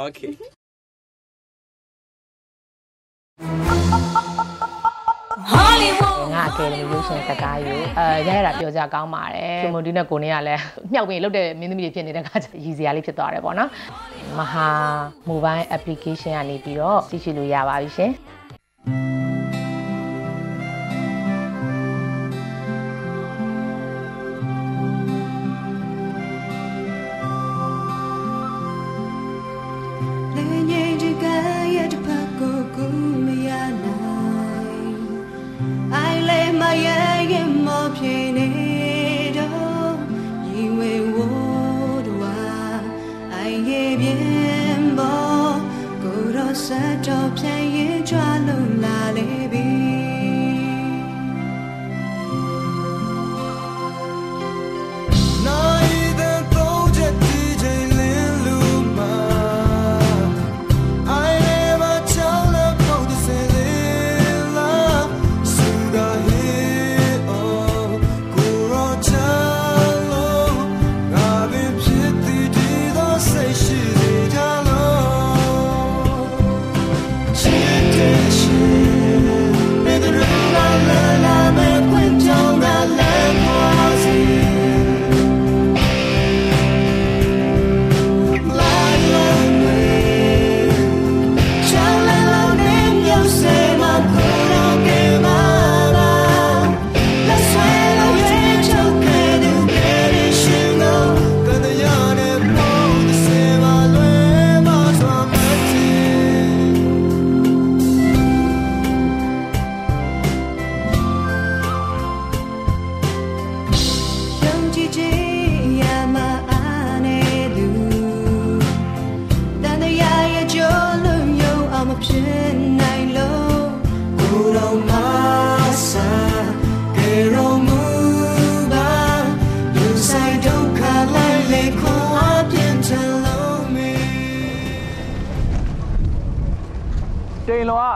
ငါအကယ်ဒမီရုပ်ရှင်စကားယူရရတာပြောကြကောင်းပါတယ်။မိုဒီနဲ့ကိုနေကလည်းမြောက်ပြီးလုတ်တဲ့မင်းသမီးတွေဖြစ်နေတဲ့ခါကျရည်စရာလေးဖြစ်သွားတယ်ပေါ့နော်။မဟာ mobile application ကနေပြီးတော့ကြည့်ရှုလို့ရပါပြီရှင်ဆက်တော့ပြန်ရင်ကြွလို့လာ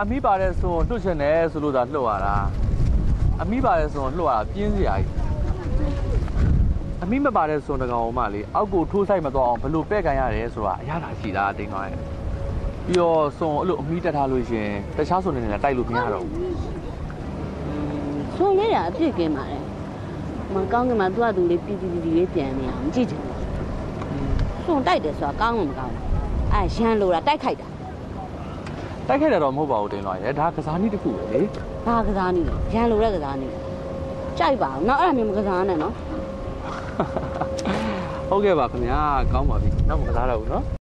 အမိပါတဲ့ဆိုလွတ်ချင်တယ်ဆိုလို့သာလှုပ်ရတာအမိပါတဲ့ဆိုလှုပ်ရတာပြင်းစရာကြီးအမိမပါတဲ့ဆိုတကောင်မှလေအောက်ကိုထိုးဆိုင်မသွားအောင်ဘလို့ပဲ့ကန်ရတယ်ဆိုတာအရသာရှိတာတင်းသွားရဲ့ပြီးတော့ဆိုအဲ့လိုအမိတက်ထားလို့ရှင်တခြားဆိုနေလည်းတိုက်လို့မရတော့ဘူးဆိုလေးရအပြစ်ကင်းပါတယ်မကောင်းကင်မှာသူ့အတူလေးပီပီလေးပြန်နေအောင်ကြည့်ချင်တယ်ဆိုတိုက်တယ်ဆိုတာကောင်းမှမကောင်းဘူးအဲရန်လိုတာတိုက်ခိုက်တာတိုက်ခိုက်တာတော့မဟုတ်ပါဘူးတင်းသွားရဲ့ဒါကစားနည်းတစ်ခုပဲလေဘာကစားနည်းလဲရန်လိုတဲ့ကစားနည်းကြိုက်ပါအောင်နောက်အဲ့ဒါမျိုးမကစားနဲ့နော်ဟုတ်ကဲ့ပါခင်ဗျာကောင်းပါပြီနောက်မကစားတော့ဘူးနော်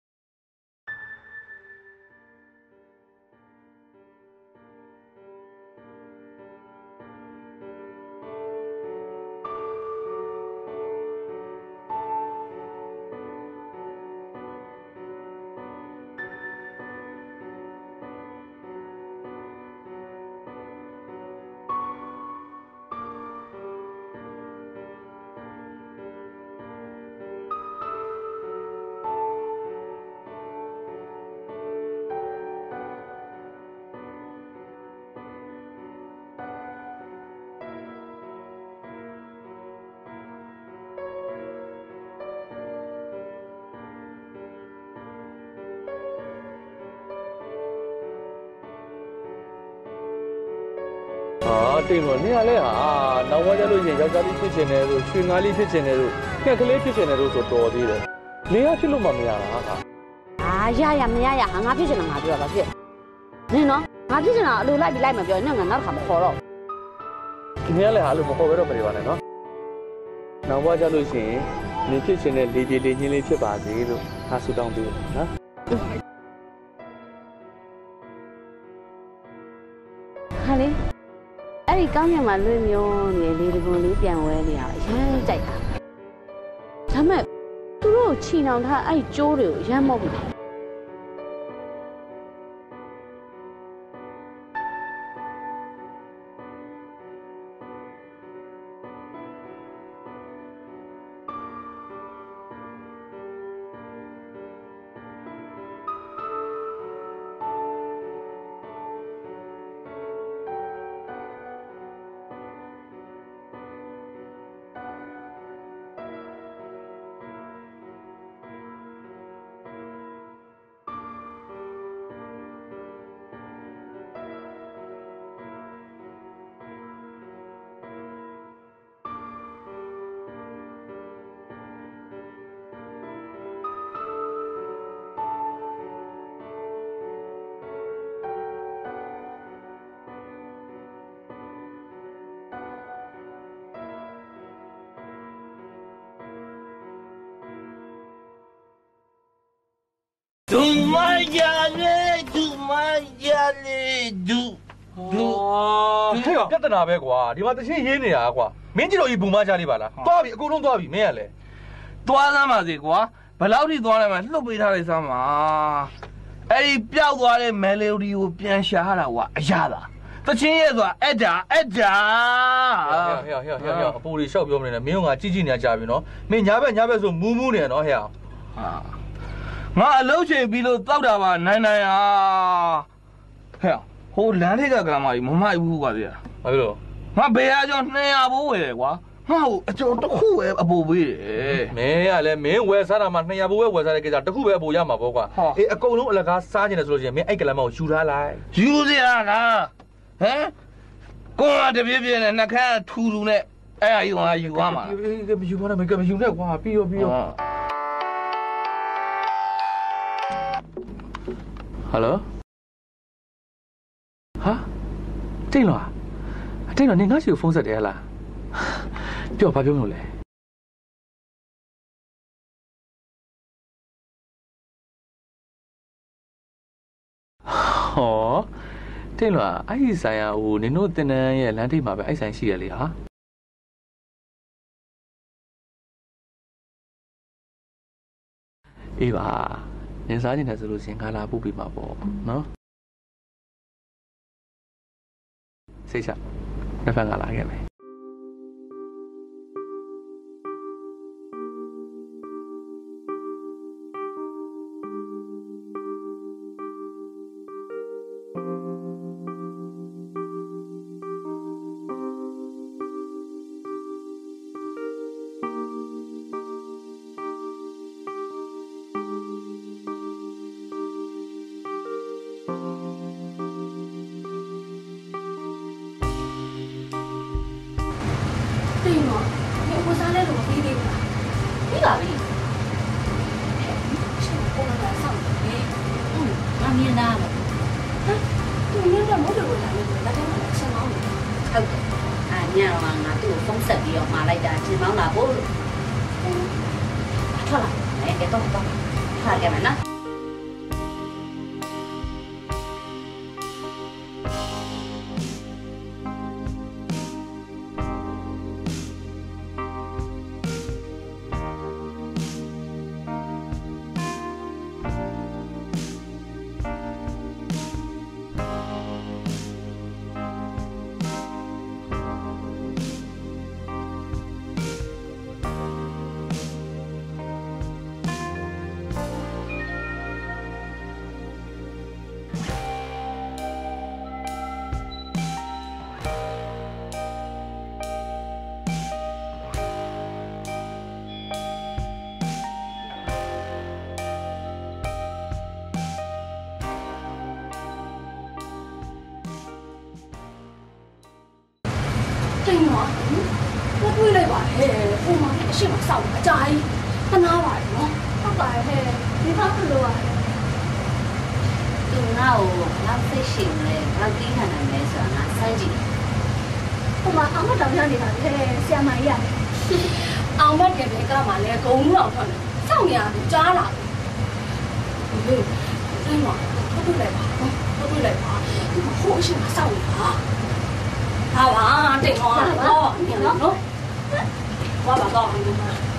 တိတ်တော့နေရလဲဟာနောက်ဝါကြလို့ရင်ယောက်ျားလေးဖြစ်ချင်တယ်လို့ရွှေငါးလေးဖြစ်ချင်တယ်လို့ငှက်ကလေးဖြစ်ချင်တယ်လို့ဆိုတော်သေးတယ်လေရဖြစ်လို့မှမရတာဟာရမရဟာငါဖြစ်ချင်တာငါပြောတာဖြစ်နင်နော်ငါဖြစ်ချင်တာအလိုလိုက်ပြီးလိုက်မပြောနဲ့ငါနောက်တစ်ခါမခေါ်တော့ဒီနေ့လည်းဟာလို့မခေါ်ဘဲတော့မနေပါနဲ့နော်နောက်ဝါကြလို့ရှိရင်နေဖြစ်ချင်တဲ့လေပြေလေညင်းလေးဖြစ်ပါစေလို့ငါဆုတောင်းပေးတယ်နော်ဟာလေအဲ့ဒီကောင်းကင်မှာလွင့်မျောနေလေဒီကွန်လေးပြန်ဝဲနေရအရမ်းကြိုက်တာဒါမဲ့သူတို့ချီနှောင်ထားအဲ့ကျိုးတွေကိုရမ်းမော့ဘူးဒူမရလေဒူမရလေဒူဟဲ့ပြဿနာပဲကွာဒီမှာတချင်းရင်းနေတာကွာမင်းကြည့်တော့ဒီဘူမချလေးပါလားသွားပြီအကုန်လုံးသွားပြီမင်းကလည်းသွားစမ်းပါစေကွာဘယ်လောက်ထိသွားလဲမှလှုပ်ပေးထားလိုက်စမ်းပါအဲ့ဒီပျောက်သွားတဲ့မယ်လိုဒီကိုပြန်ရှာရတာကွာအရသာတချင်းရဲ့ဆိုတာအဒါဟဲ့အပူတွေရှောက်ပြောမနေနဲ့မင်းကငါကြည့်နေကြပြီနော်မင်းညာဘက်ဆိုမူးနေနော်ဟဲ့ငါအလုပ်ချိန်ပြီးလို့တောက်တာပါနိုင်ဟာဟဲ့ဟိုလမ်းထိပ်ကကမာကြီးမမိုက်ဘူးကွာဗျာဘာဖြစ်လို့ငါဘယ်အကျော်200ဘိုးဝယ်တယ်ကွာငါ့ကိုအကျော်တစ်ခုပဲအပိုပေးတယ်မင်းကလည်းမင်းဝယ်စားတာမှ200ဘိုးပဲဝယ်စားတဲ့ကိစ္စတစ်ခုပဲအပိုရမှာပေါ့ကွာအေးအကုန်လုံးအလကားစားနေတယ်ဆိုလို့ရှိရင်မင်းအဲ့ကလမ်းမကိုယူထားလိုက်ယူစရာလားဟမ်ကိုကတပြည့်ပြည့်နဲ့နှခမ်းထူနဲ့အဲ့အယူဟာယူသွားမှာမယူပါနဲ့မယူနဲ့ကွာပြီးရောဟယ်လိုဟာတိတ်လားနေငါ့စီကိုဖုန်းဆက်တယ်ဟလားပြောဘာပြောမလို့လဲဟောတိတ်လားအဲ့ဒီဆိုင်ကဟိုနင်တို့တင်တန်းရဲ့လမ်းထိပ်မှာပဲအဲ့ဆိုင်ရှိရလေဟာအေးပါနင်စားနေတယ်ဆိုလို့ရှင်ငါလာပို့ပေးမှာပေါ့နော်စိတ်ချနှစ်ဖက်ကလာခဲ့မယ်对吗？你我啥来都没给吧？你干呗？是我们来上的。 那你哪了？ 对，你这没得过来，那天我来先忙的。 ဟုတ်တယ်။ညတော့ငါသူ့ကိုဖုန်းဆက်ပြီးတော့မှာလိုက်တာချင်းမောင်းလာဖို့လို့။ထွက်လာ။ကတော့ထားကြမယ်နော်။တိမ်နော်ကိုတွေးလိုက်ပါလေဟိုမှာအရှိမစောက်အကြိုင်တနာပါလေနော်ဟုတ်ပါရဲ့ဒီဘာဖြစ်လို့อ่ะသူငါ့ကိုငါသိရှိနေငါသိခံနိုင်မယ်ဆိုတာငါစမ်းကြည့်ဟိုမှာအောင်မတောင်ရနေတာလေဆရာမကြီးရတယ်အောင်မကပဲကမှလည်းဂုံလောက်ထွက်တယ်စောင့်နေရတယ်ကြားလာတယ်တိမ်နော်ကိုတွေးလိုက်ပါနော်ကိုတွေးလိုက်ပါဒီဟိုအရှိမစောက်နေတာ 好吧，对我你喏，我把刀给你。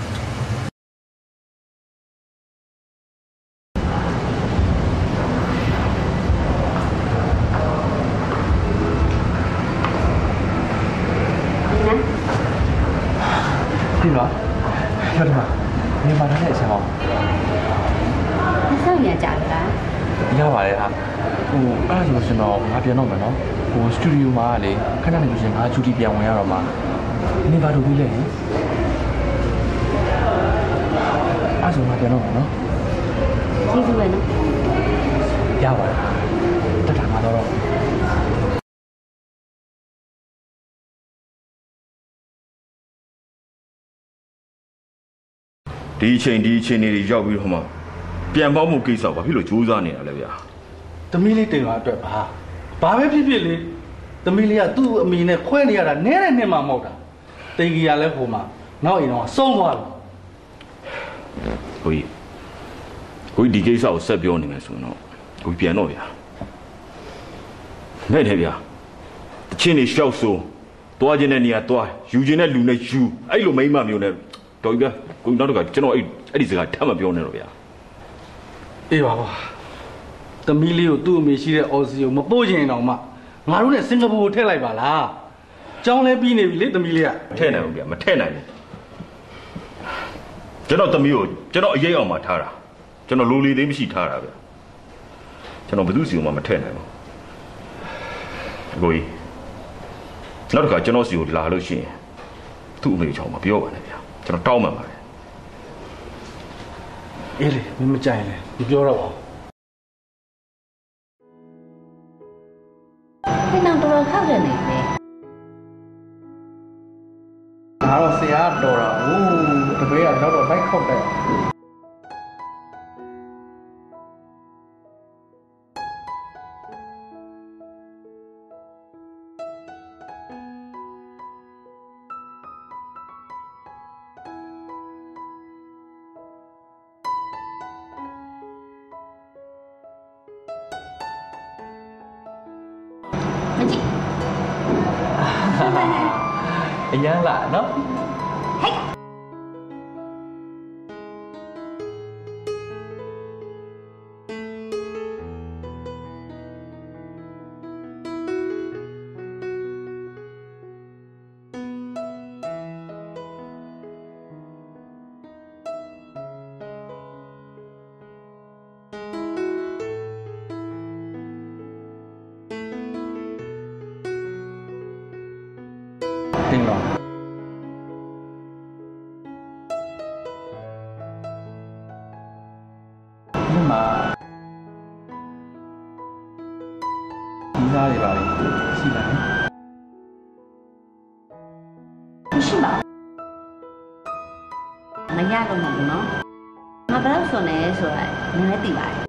对吧？晓得吗？你马上来先哦。 你上面家的啦？ ရပါတယ်ဟာဟိုအဲ့ဒါဆိုရှင်တော့ငါပြန်တော့မယ်နော်ဟိုစတူဒီယိုမှာလေခဏနေလို့ရှင်ငါဂျူတီပြန်ဝင်ရတော့မှာနေပါတော့ပြီးလေအဲ့ဆိုငါပြန်တော့မယ်နော်ကျေးဇူးပဲနော်ရပါတယ်တက်တာမှာတော့ဒီအချိန်တွေရောက်ပြီးတော့မှပြန်ပေါင်းမှုကိစ္စဘာဖြစ်လို့ကြိုးစားနေတာလဲဗျာသမီးလေးတင်လာအတွက်ပါဘာပဲဖြစ်ဖြစ်လေသမီးလေးကသူ့အမိနဲ့ခွဲနေရတာနဲတဲ့နှစ်မှမဟုတ်တာတင်ကြီးရလဲဟိုမှာနောက်အိမ်တော့ဆုံးသွားပြီကိုကြီးဒီကိစ္စကိုဆက်ပြောနေမယ်ဆိုရင်တော့ကိုကြီးပြန်တော့ဗျာနဲ့တယ်ဗျာတချင်းနေရှောက်ဆိုတွားခြင်းတဲ့နေရာတွားယူခြင်းတဲ့လူနဲ့ယူအဲ့လိုမိမမျိုးနဲ့တော်ပြီဗျာကိုကြီးနောက်တော့ကျွန်တော်အဲ့ဒီစကားထပ်မပြောနဲ့တော့ဗျာအေးပါပါသမီးလေးကိုသူ့အမေရှိတဲ့အော်စီကိုမပို့ချင်တော့မှငါတို့နဲ့စင်ကာပူကိုထည့်လိုက်ပါလားကျောင်းလဲပြီးနေပြီလေသမီးလေးကထည့်နိုင်ဘူးဗျာမထည့်နိုင်ဘူးကျွန်တော်သမီးကိုကျွန်တော်အရေးအောင်မှထားတာကျွန်တော်လိုလေသေးမရှိထားတာဗျာကျွန်တော်ဘယ်သူစီမှမထည့်နိုင်ဘူးကိုကြီးနောက်တစ်ခါကျွန်တော်စီကိုလာလို့ရှိရင်သူ့အမေချောင်းမပြောပါနဲ့ဗျာကျွန်တော်တောင်းမှပါတယ်အေးလေမင်းမကြိုင်လေမပြောတော့ပါဘူးဒီနောက်တော့ခောက်ရနေတယ်ငါတော့ဆရာတော်တာဟိုးတပည့်ကနောက်တော့လိုက်ခောက်တယ်အရန်လာနော်ဟဲ့တင်တော့ဒီမှာဒီသားတွေပါလေရှိလားမရှိပါဘူးမရတော့မှာဘူးနော်ငါဘယ်တော့ဆိုနေဆိုတာနည်းနည်းသိပါတယ်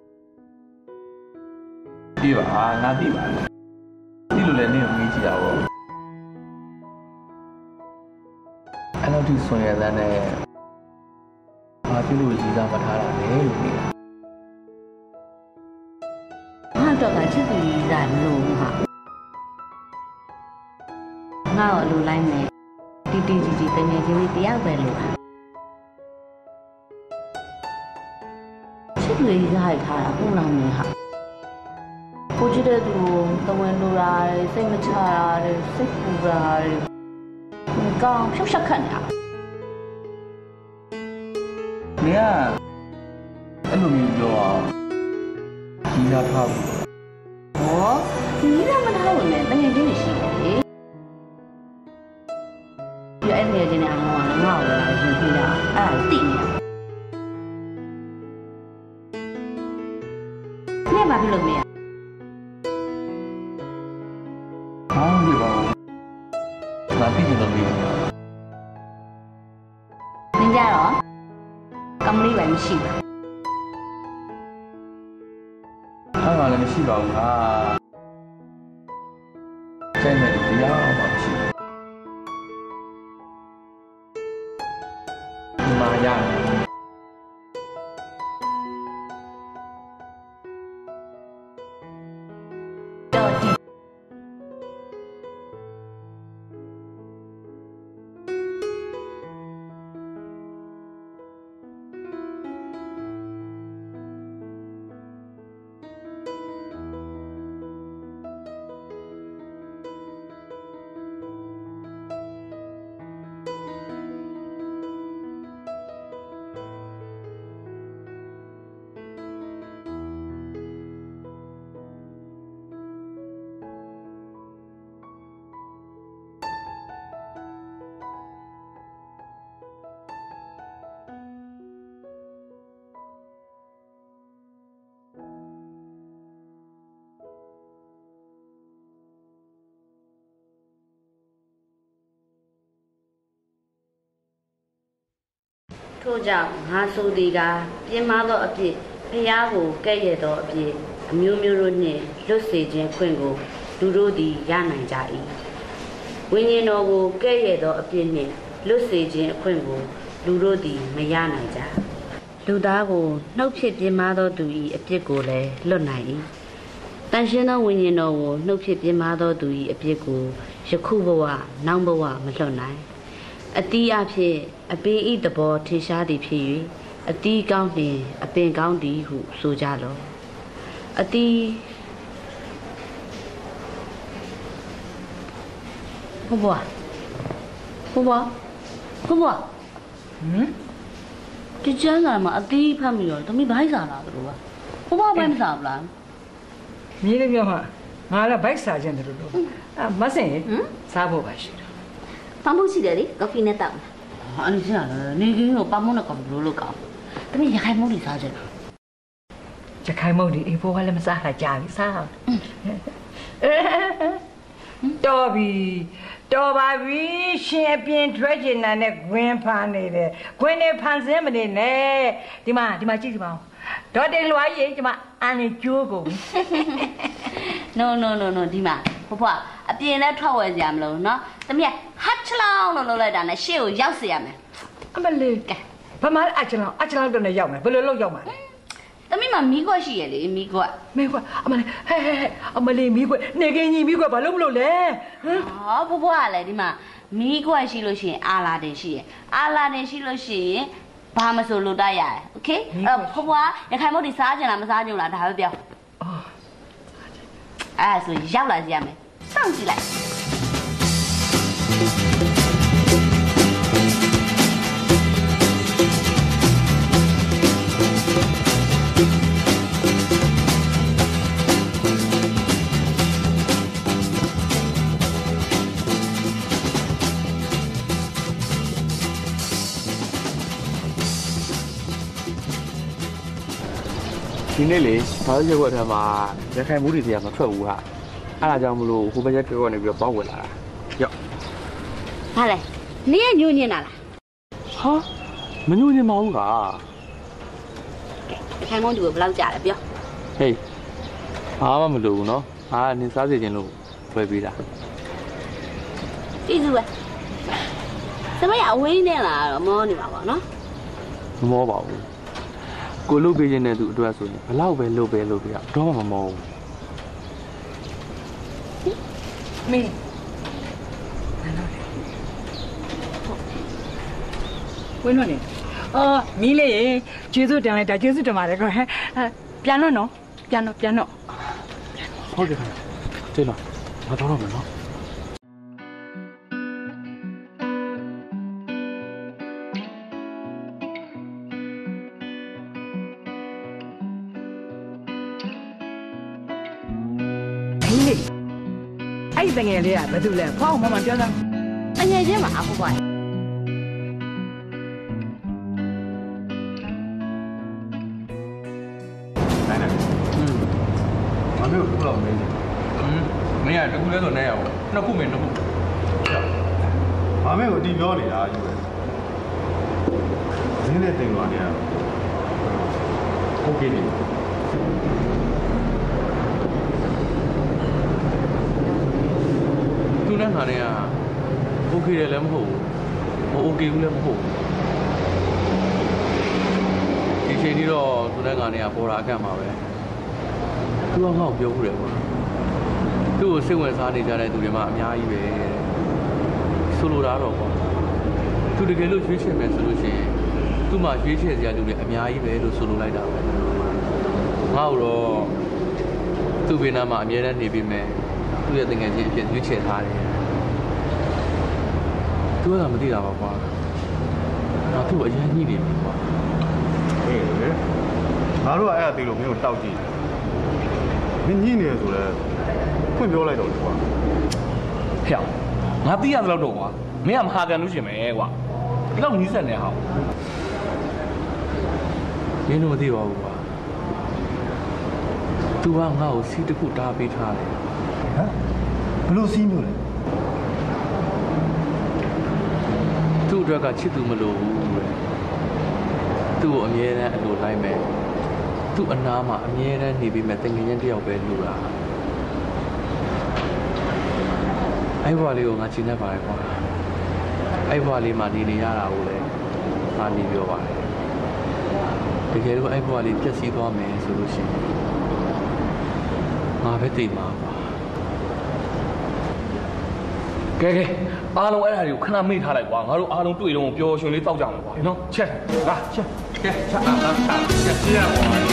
ဒီပါငါသိပါတယ်ဒီလိုလည်းနင်းကိုမေးကြည့်တာပေါ့အဲ့လိုဒီဆွန်ရတဲ့နဲ့ဘာဖြစ်လို့ရည်စားမထားတာလဲလို့မေးတာတော့ကချစ်သူကြီးကမလို့ဟာငါ့ကိုလူလိုက်မယ်တီတီကြီးကြီးတကယ်ကြီးလေးတယောက်ပဲလို့ချစ်သူကြီးကထားတာပုံလောင်နေဟာကိုကြည့်တဲ့သူတဝင်းလိုတာစိတ်မချတာစိတ်ပူတာကောင်းဖြုတ်ချက်ခတ်နေတာမင်းကအဲ့လိုမျိုးပြောအောင်ကြီးစားထားဘူးဟောဒီကမထားလို့နဲ့တကယ်ကြီးရှိတယ်လေဒီအဲ့ဒီကနေအောင်ငါ့ကိုလာရှင်ပြတာအဲ့ဒါသိနေတာနဲ့ဘာဖြစ်လို့မရဘာလို့လဲဘာငါသိချင်လို့မေးနေတာနင်ကြတော့ကမလေးပဲမရှိဘူးအဲ့ဒါလည်းမရှိပါဘူးဟာကျန်တဲ့တရားမှမရှိဘူးဒီမှာရတယ်တော့ဒီ ထို့ကြောင့်ငါဆိုသည်ကပြင်းမသောအဖြစ်ဖျားကိုကဲ့ရဲ့သောအဖြစ်အမျိုးမျိုးတို့နှင့်လွတ်စေခြင်းခွင့်ကိုလူတို့သည်ရနိုင်ကြ၏ဝိညာဉ်တော်ကိုကဲ့ရဲ့သောအဖြစ်နှင့်လွတ်စေခြင်းအခွင့်ကိုလူတို့သည်မရနိုင်ကြလူသားကိုနှုတ်ဖြစ်ပြင်းမသောသူ၏အပြစ်ကိုလည်းလွတ်နိုင်၏တန်ရှင်းသောဝိညာဉ်တော်ကိုနှုတ်ဖြစ်ပြင်းမသောသူ၏အပြစ်ကိုယခုဘဝနောက်ဘဝမလွတ်နိုင်အတီးအဖြစ်အပင်ဤသဘောထင်ရှားသည်ဖြစ်၍အတီးကောင်းလျင်အပင်ကောင်းသည်ဟုဆိုကြလောအတီးဟုတ်ပါဟုတ်ပါဟုတ်ပါဒီကျန်းစာမှာအတီးဖတ်ပြီးတော့သမီးဘိုက်စားလာတို့ကဟုတ်ပါဘိုက်မစားဘူးလားမြေးလေးပြောမှာငါလည်းဘိုက်စားခြင်းတယ်လို့မဆင်စားဖို့ပါရှိတယ်ပန်းမှုရှိတယ်လေကော်ဖီနဲ့တောက်ဟာအဲ့ဒီစားတယ်နေကင်းကိုပန်းမှုနဲ့ကော်ဖီလို့ကောင်းတမီးရခိုင်မုတ်လေးစားကြတယ်ရခိုင်မုတ်ဒီအေးဘောကလည်းမစားတာကြာပြီစားတော်ပြီတော်ပါပြီရှင်အပြင်ထွက်ကျင်တဲ့ဂွင်းဖန်နေတယ်ဂွင်းနဲ့ဖန်စင်းမနေနဲ့ဒီမှာကြည့်ဒီမှာဒေါ်တေလွားကြီးဒီမှာအန်နေကျိုးကုန် no ဒီမှာဖွားဖွားအပြင်နဲ့ထွက်ဝဲကြရမလို့နော်တမီးဟတ်ချလောင်းလို့လုပ်လိုက်တာနဲ့ရှေ့ကိုရောက်စေရမယ်အမလေးကဲဘာမှအချလောင်းတော့လည်းရောက်မယ်ဘယ်လိုလုပ်ရောက်မှာလဲတမီးမှာမီးခွက်ရှိရလေမီးခွက်အမလေးဟဲအမလေးမီးခွက်နေကင်းကြီးမီးခွက်ဘာလို့မလုပ်လဲဟောဖွားကလည်းဒီမှာမီးခွက်ရှိလို့ရှိရင်အာလာတင်ရှိရအာလာတင်ရှိလို့ရှိရင်ဘာမဆိုလုပ်တတ်ရတယ်โอเคဖွားရခိုင်မုတ်ဒီစားကြလားမစားကြလားဒါပဲပြောအဲ့ဆိုရောက်လာစီရမယ်စောင့်ကြည့်လိုက်ဒီနေ့လေဘာလို့ရက်ွက်ထမ်းမှာရခိုင်မှုတွေတရားမထွက်ဘူးဟာအဲ့ဒါကြောင့်မလို့ဟိုဘက်ရက်ထွက်ကနေပြီးတော့ပေါက်ဝင်လာတာရောက်ဟာလေနင်းကညှို့ညင်လာလားဟာမညိုညင်မဟုတ်ကခိုင်မုန်းသူကိုဘယ်လောက်ကြာလဲပြောဟေးအားမလို့ဘူးနော်အားနင်စားစေခြင်းလို့ဝယ်ပေးတာကျေးဇူးပဲသမီးအဝေးနဲ့လာတော့မောနေပါပါနော်မမောပါဘူးကိုလုပ်ပေးခြင်းနဲ့သူအတွက်ဆိုရင်ဘလောက်ပဲလုပ်ပေးလို့ပြတော့မှမမောဘူးမင်းဝင်းလို့နေအော်မီးလေးရေကျေးဇူးတင်လိုက်တာကျေးဇူးတင်ပါတယ်ကွာပြန်တော့နော်ပြန်တော့ဟုတ်ကဲ့ခင်ဗျကျေးလားမတော်တော့မယ်နော်အဲ့ဒီတငယ်လေးကဘာတူလဲဖောင်းမမပြောစမ်းတငယ်ချင်းမှာဟုတ်ပါမမေကိုတော့မေးတယ်မင်းကတခုလဲဆိုနေရအောင်နှစ်ခုမင်းနှစ်ခုမမေကိုတီပြောနေတာယူပဲဈေးနဲ့တင်သွားနေရဟုတ်ကဲ့သူနဲ့ငါနဲ့ကโอเคတယ်လည်းမဟုတ်ဘူးမโอเคဘူးလည်းမဟုတ်ဘူးဒီချိန်ကြီးတော့သူနဲ့ငါနဲ့ကပေါ်တာအကန့်မှာပဲသူကငါ့ကိုပြောခုတယ်ပေါ့သူ့ကိုစိတ်ဝင်စားနေကြတဲ့သူတွေမှအများကြီးပဲဆိုလိုတာတော့ပေါ့သူတကယ်လို့ရွေးချယ်မယ်ဆိုလို့ရှိရင်သူ့မှာရွေးချယ်စရာလူတွေအများကြီးပဲလို့ဆိုလိုလိုက်တာပဲငါ့တော့သူ့ဘေးနားမှာအမြဲတမ်းနေပြီးမယ်သူ့ရဲ့တငယ်ချင်းအဖြစ်ရွေးချယ်ထားတယ်သူကမသိတာပါကွာငါသူ့အရင်ညှိနေပြီကွာဟေးငါတို့ကအဲ့ဒါသိလို့မင်းကိုတောက်ကြည့်မင်းညှိနေရဆိုလဲဖွင့်ပြောလိုက်တော့ကွာဖျောက်ငါသိရသလောက်တော့ကွာမင်းကမဟာကန်လို့ရှင်မယ်ကွာဒီလောက်နီးစက်နေဟာမင်းတို့မသိပါဘူးကွာသူကငါ့ကိုစီးတစ်ခုတားပေးထားတယ်ဟမ်ဘလို့စီးမျိုးလဲသူ့အတွက်ကချစ်သူမလို့ဘူးပဲသူ့ကိုအမြဲတမ်းအလိုလိုက်မယ်သူ့အနားမှာအမြဲတမ်းနေပြီးမဲ့တငယ်ချင်းတယောက်ပဲလူတာအဲ့ဘွားလေးကိုငါချင်နေပါလေကွာအဲ့ဘွားလေးမှာနေရတာကိုလည်းငါနေပြောပါတယ်တကယ်လို့အဲ့ဘွားလေးပြည့်စည်သွားမယ်ဆိုလို့ရှိရင်ငါပဲသိမှာပါကဲအားလုံးအဲ့ဒါတွေကိုခဏမေ့ထားလိုက်ကွာငါတို့အားလုံးတွေ့တော့ပျော်ရွှင်လေးတောက်ကြမှာကွာနော်ချက်လာချက်ကဲချက်ချက်ကြည့်ရပါဦး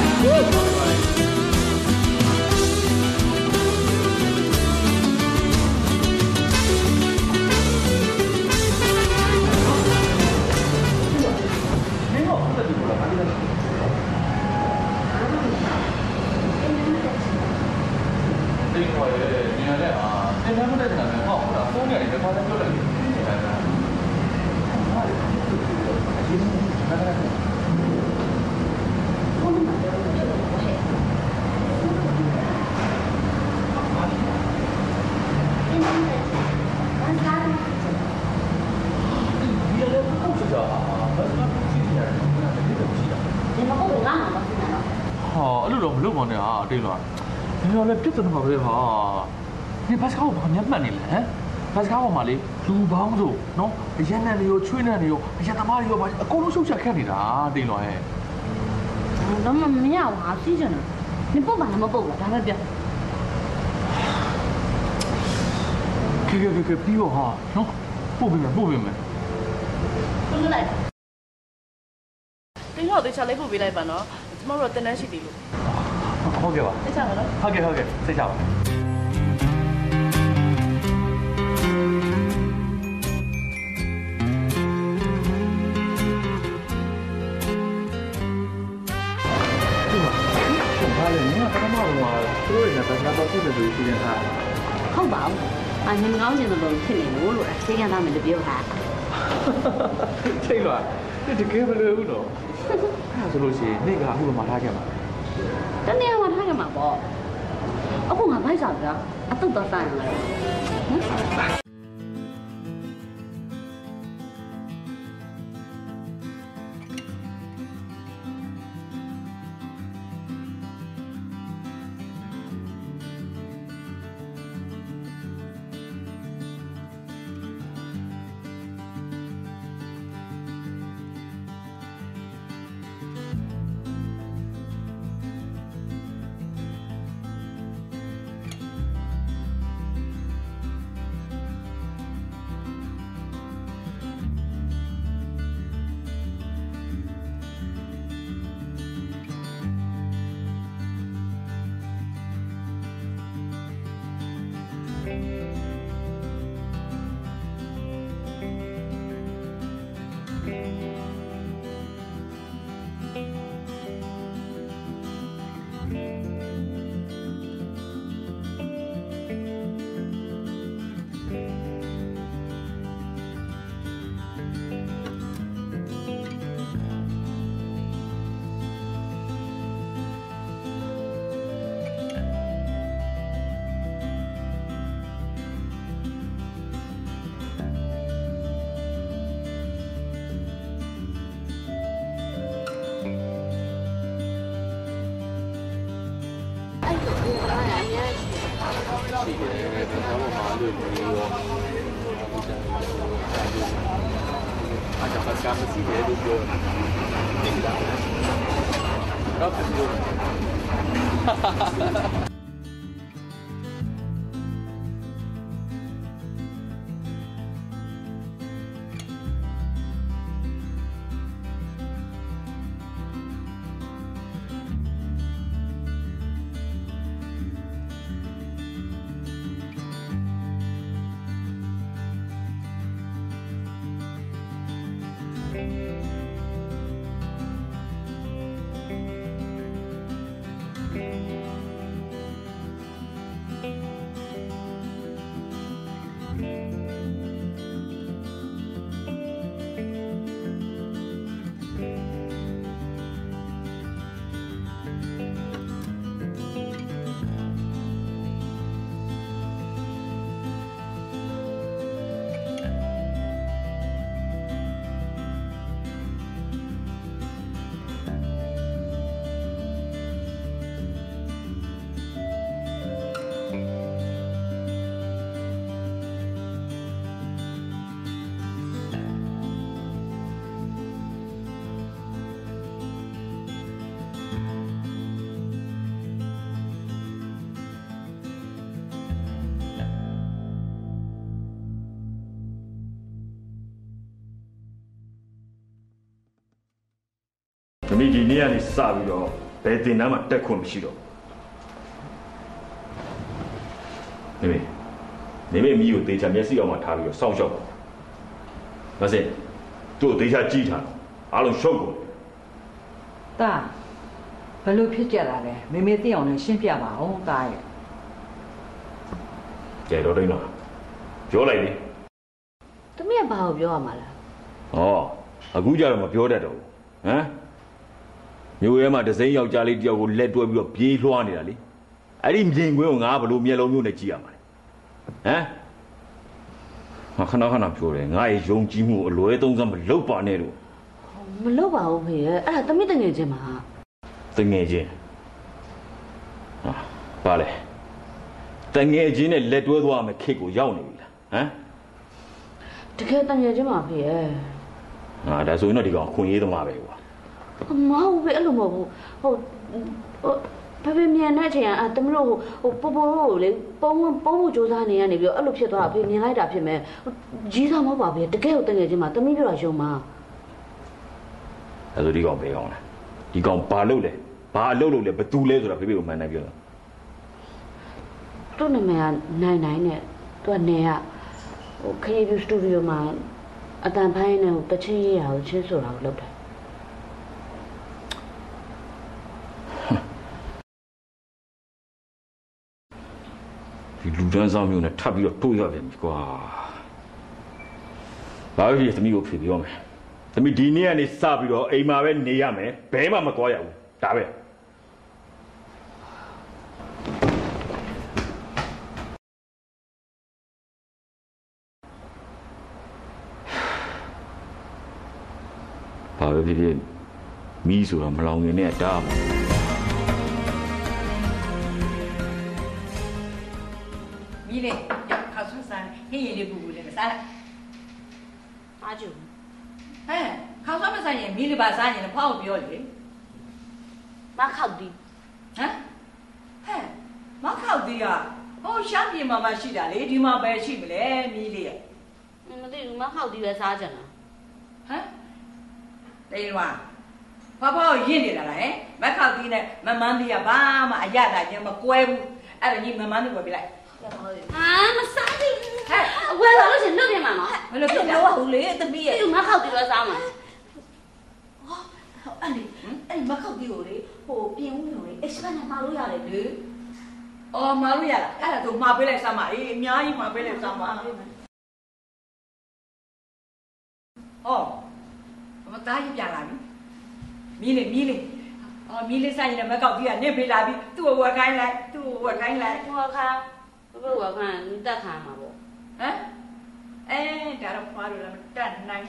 အဲ့လိုတော့မလုပ်ပါနဲ့ဟာတိတ်လာဒီတော့လည်းပြဿနာပါပဲဟာဒီဘတ်စကားကိုဘာမှမမှတ်နေလဲဟမ်ဘတ်စကားပေါ်မှာလေလူပေါင်းဆိုနော်အရက်နဲ့နေရောချွေးနဲ့နေရောအရက်သမားတွေရောအကုန်လုံးရှုပ်ချက်ခက်နေတာတိတ်လာရဲ့တော့မရဘူးဟာသိချင်တယ်你ပုတ်ပါလားမပုတ်ဘူးဒါပဲပြောကဲပြီးတော့ဟာနော်ပို့ပေးမယ်ဘယ်လိုလိုက်တင်းတော့တေချာလေးပို့ပေးလိုက်ပါနော်ကျမတို့တော့တန်းတန်းရှိသေးလို့ဟုတ်ကဲ့ပါသိချပါနော်ဟုတ်ကဲ့သိချပါဘာလဲနင်ကပထမတော့သူတို့နဲ့ဗတ်စကားတော့ပြည့်တယ်လို့စီစဉ်ထားတာဟုတ်ပါဘူးနေမကောင်းချင်တဲ့လိုဖြစ်နေလို့စိတ်ကသားမယ်လို့ပြောတာထိတ်လာတကယ်မလွယ်ဘူးတော့အဲ့ဒါဆိုလို့ရှိရင်နေ့ကအခုမှထားခဲ့မှာတနေ့မှထားခဲ့မှာပေါ့အခုငါဘိုက်စားကြအတုတ်တော့ဆိုင်ရမယ်ဟမ်ရှိတယ်ဒါကြောင့်မှလို့ပြီးတော့အားကြောင့်ကားမရှိတယ်လို့ပြောနေတာတော့ဖြစ်လို့သမီးဒီနေ့ကနေစပြီးတော့ဘယ်တင်တန်းမှတက်ခွင့်မရှိတော့နေမေမီးကိုတေချာမျက်စိအောင်မှထားပြီးတော့စောင့်ရှောက်ပါမစင်သူ့ကိုတေချာကြည့်ထားအားလုံးရှုပ်ကုန်တာဘယ်လိုဖြစ်ကြတာလဲမေမေသိအောင်လည်းရှင်းပြပါအောင်တာရဲ့ကျဲတော့တိန်းတော့ပြောလိုက်လေသမီးကဘာကိုပြောရမှာလဲဟောအခုကြတော့မပြောတတ်တော့ဘူးဟမ်မျိုးရဲမှာဒစိမ့်ယောက်ျားလေးတယောက်ကိုလက်တွဲပြီးတော့ပြေးလွှားနေတာလေအဲ့ဒီမြင်ကွင်းကိုငါဘလို့မျက်လုံးမျိုးနဲ့ကြည့်ရမှာလဲဟမ်ခဏပြောတယ်ငါရဲ့ယုံကြည်မှုအလွဲသုံးစားမလုပ်ပါနဲ့လို့မလုပ်ပါဘူးဖေရဲ့အဲ့ဒါသမီးတငယ်ချင်းပါတငယ်ချင်းပါလေတငယ်ချင်းနဲ့လက်တွဲသွားမယ်ခေတ်ကိုရောက်နေပြီလားဟမ်တကယ်တငယ်ချင်းပါဖေရဲ့ဒါဆိုရင်တော့ဒီကောင်ခွင့်ရေးသမားပဲကွာမဟုတ်ဘူးအဲ့လိုမဟုတ်ဘူးဖေမြန်တဲ့အချိန်ကသမီးတို့ပိုပိုကိုလေပုံဖို့စူးစမ်းနေရနေပြီးတော့အဲ့လိုဖြစ်သွားဖေမြင်လိုက်တာဖြစ်မယ်ကြီးစားမဟုတ်ပါဘူးတကယ်ကိုတငယ်ချင်းပါသမီးပြောတာယုံပါအဲ့ဆိုဒီကောင်ပဲကောင်းလားဒီကောင်ဘာလုပ်လဲဘာအလုပ်လုပ်လဲဘသူလဲဆိုတာဖေဖေကိုမှန်တယ်ပြောတာသူ့နာမည်ကနိုင်နဲ့သူကနေကခရီးဗျူစတူဒီယိုမှာအတန်ဖိုင်းနဲ့တချင်းရေးရအောင်ချင်းဆိုတာကိုလုပ်တယ်ဒီလူဒန်းဆောင်မျိုးနဲ့ထပ်ပြီးတော့တိုးရပြန်ပြီကွာဘာလို့ဒီသမီးကိုဖြေပြောမယ်သမီးဒီနေ့ကနေစပြီးတော့အိမ်မှာပဲနေရမယ်ဘဲမှမသွားရဘူးဒါပဲဘာပဲဖြစ်ဖြစ်မီးဆိုတာမလောင်ခင်နဲ့တားမှာမီးလေခါဆွမ်းစားဟင်းရည်လေးပူပူလေးမစားလိုက်အားကျူဟဲ့ခါဆွမ်းမစားရင်မီးလေးပါစားရင်လည်းဖောက်ပြောလေမခောက်ဒီဟမ်ဟဲ့မခောက်ဒီကဟိုရှမ်းပြည်မှာမရှိတာလေဒီမှာပဲရှိမလဲမီးလေးမသိဘူးမခောက်ဒီပဲစားကြတာဟမ်တေးလွာဘာလို့ရင့်နေတာလဲမခောက်ဒီနဲ့မမန်းဒီကဘာမှအရသာချင်းမကွဲဘူးအဲ့ဒါကြီးမမန်းဒီဝယ်ပြလိုက်မစားသေးဘူးဟဲ့အဝယ်လာလို့ရှင်လွတ်ပြင်မှာနော်ဘယ်လိုဖြစ်လဲဟုတ်လေသမီးရဲ့ဒီမခောက်ဒီပဲစားမှာအဲ့မခောက်ဒီကိုလေပြင်ဦးမျိုးလေ expand မှာလို့ရတယ်လေအော်မှာလို့ရလားအဲ့ဒါဆိုမှာပေးလိုက်စားမှာအေးအများကြီးမှာပေးလိုက်စားမှာအော်မသားကြီးပြန်လာပြီမီးလေးအော်မီးလေးဆိုင်ရင်မကောက်ပြီးကနေပေးလာပြီသူ့ကိုဝက်ခိုင်းလိုက်ဟိုခါဘယ်ခိုင်းမိတက်ခါမှာပေါ့ဟမ်ဒါတော့ဖွားလို့လည်းမတတ်နိုင်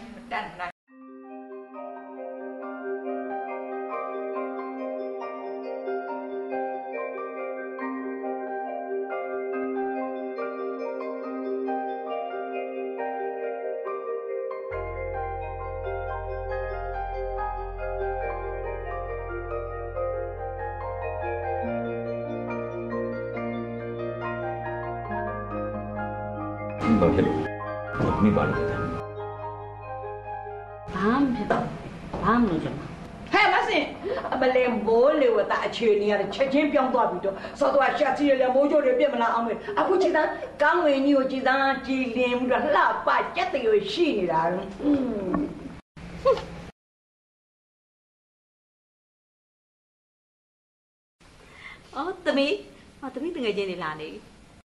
ဘာဖြစ်လို့မိပါလို့ဘာမှဖြစ်တော့ဘာမှမလုပ်ချင်ဘူးဟဲ့မစင်အမလေးမိုးလေဝတာအခြေအနေရတယ်ချက်ချင်းပြောင်းသွားပြီးတော့စောတော့ရှာချီရလေမိုးကြိုတွေပြစ်မလားအောင်မေအခုကြည်သားကောင်းဝင်ကြီးကိုကြည်သားကြည်လင်ပြီးတော့လှပကြက်တွေရှိနေတာအော်သမီးတငယ်ချင်းတွေလာနေ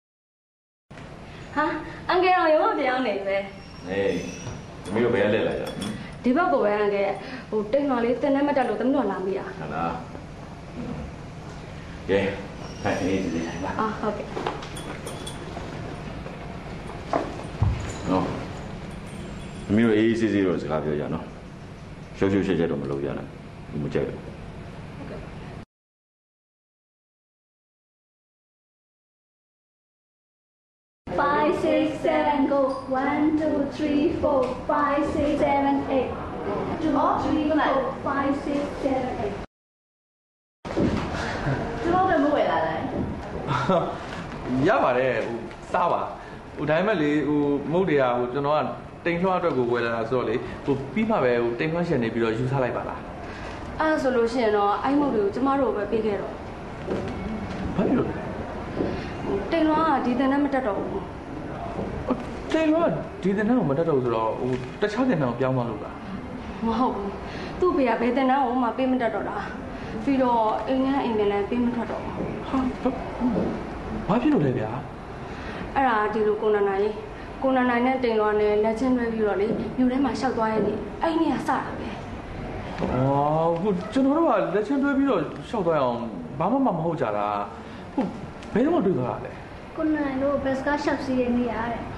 ဟာအန်ကယ်ရောရောပြောင်းနေပဲအေးသမီးတို့ဘယ်လဲလာကြဒီဘက်ကိုပဲအန်ကယ်ဟိုတိတ်တော်လေးတင်နေမတက်လို့သမီးတို့လာမိတာဟုတ်လားကဲထိုင်နေစီပါအာဟုတ်ကဲ့နော်သမီးတို့အေးစီတော့စကားပြောကြနော်ရှုပ်ရှက်တော့မလုပ်ရနဲ့ဒီမကြိုက်ဘူး 5 6 7 go 1 2 3 4 5 6 7 8 2 3 4 5 6 7 8 ကျွန်တော်တို့မဝယ်လာတယ်ရပါတယ်ဟိုစားပါဟိုဒါပေမဲ့လေဟိုမုတ်တွေကဟိုကျွန်တော်ကတိမ်ထွန်းအတွက်ကိုဝယ်လာတာဆိုတော့လေဟိုပြီးမှပဲဟိုတိမ်ထွန်းရှင်နေပြီးတော့ယူစားလိုက်ပါလားအဲ့ဒါဆိုလို့ရှိရင်တော့အိုက်မုတ်တွေကိုကျမတို့ပဲပေးခဲ့တော့ဘာဖြစ်လို့တိမ်လွားကဒီတင်နဲ့မတက်တော့ဘူးတိမ်ထွန်းကဒီတင်နဲ့မတက်တော့ဆိုတော့ဟိုတခြားတင်နဲ့ပြောင်းသွားလို့လားမဟုတ်ဘူးသူ့ဖေကဘယ်တင်နဲ့မှပေးမတက်တော့တာပြီးတော့အိမ်နဲ့အိမ်ပြန်လည်းပေးမထွက်တော့ဘူးဘာဖြစ်လို့လဲဗျာအဲ့ဒါဒီလိုကိုနနိုင်နဲ့တိမ်လွားနဲ့လက်ချင်းတွဲပြီးတော့လေမြို့ထဲမှာရှောက်သွားရဲ့နေအဲ့ဒီနေရာစတာပဲအော်ဟိုကျွန်တော်တို့ကလက်ချင်းတွဲပြီးတော့ရှောက်သွားအောင်ဘာမှမဟုတ်ကြတာဟိုဘယ်တော့မှတွေ့သွားတာလဲကိုနိုင်တို့ဘက်စကရှောက်စီရဲ့နေရာတဲ့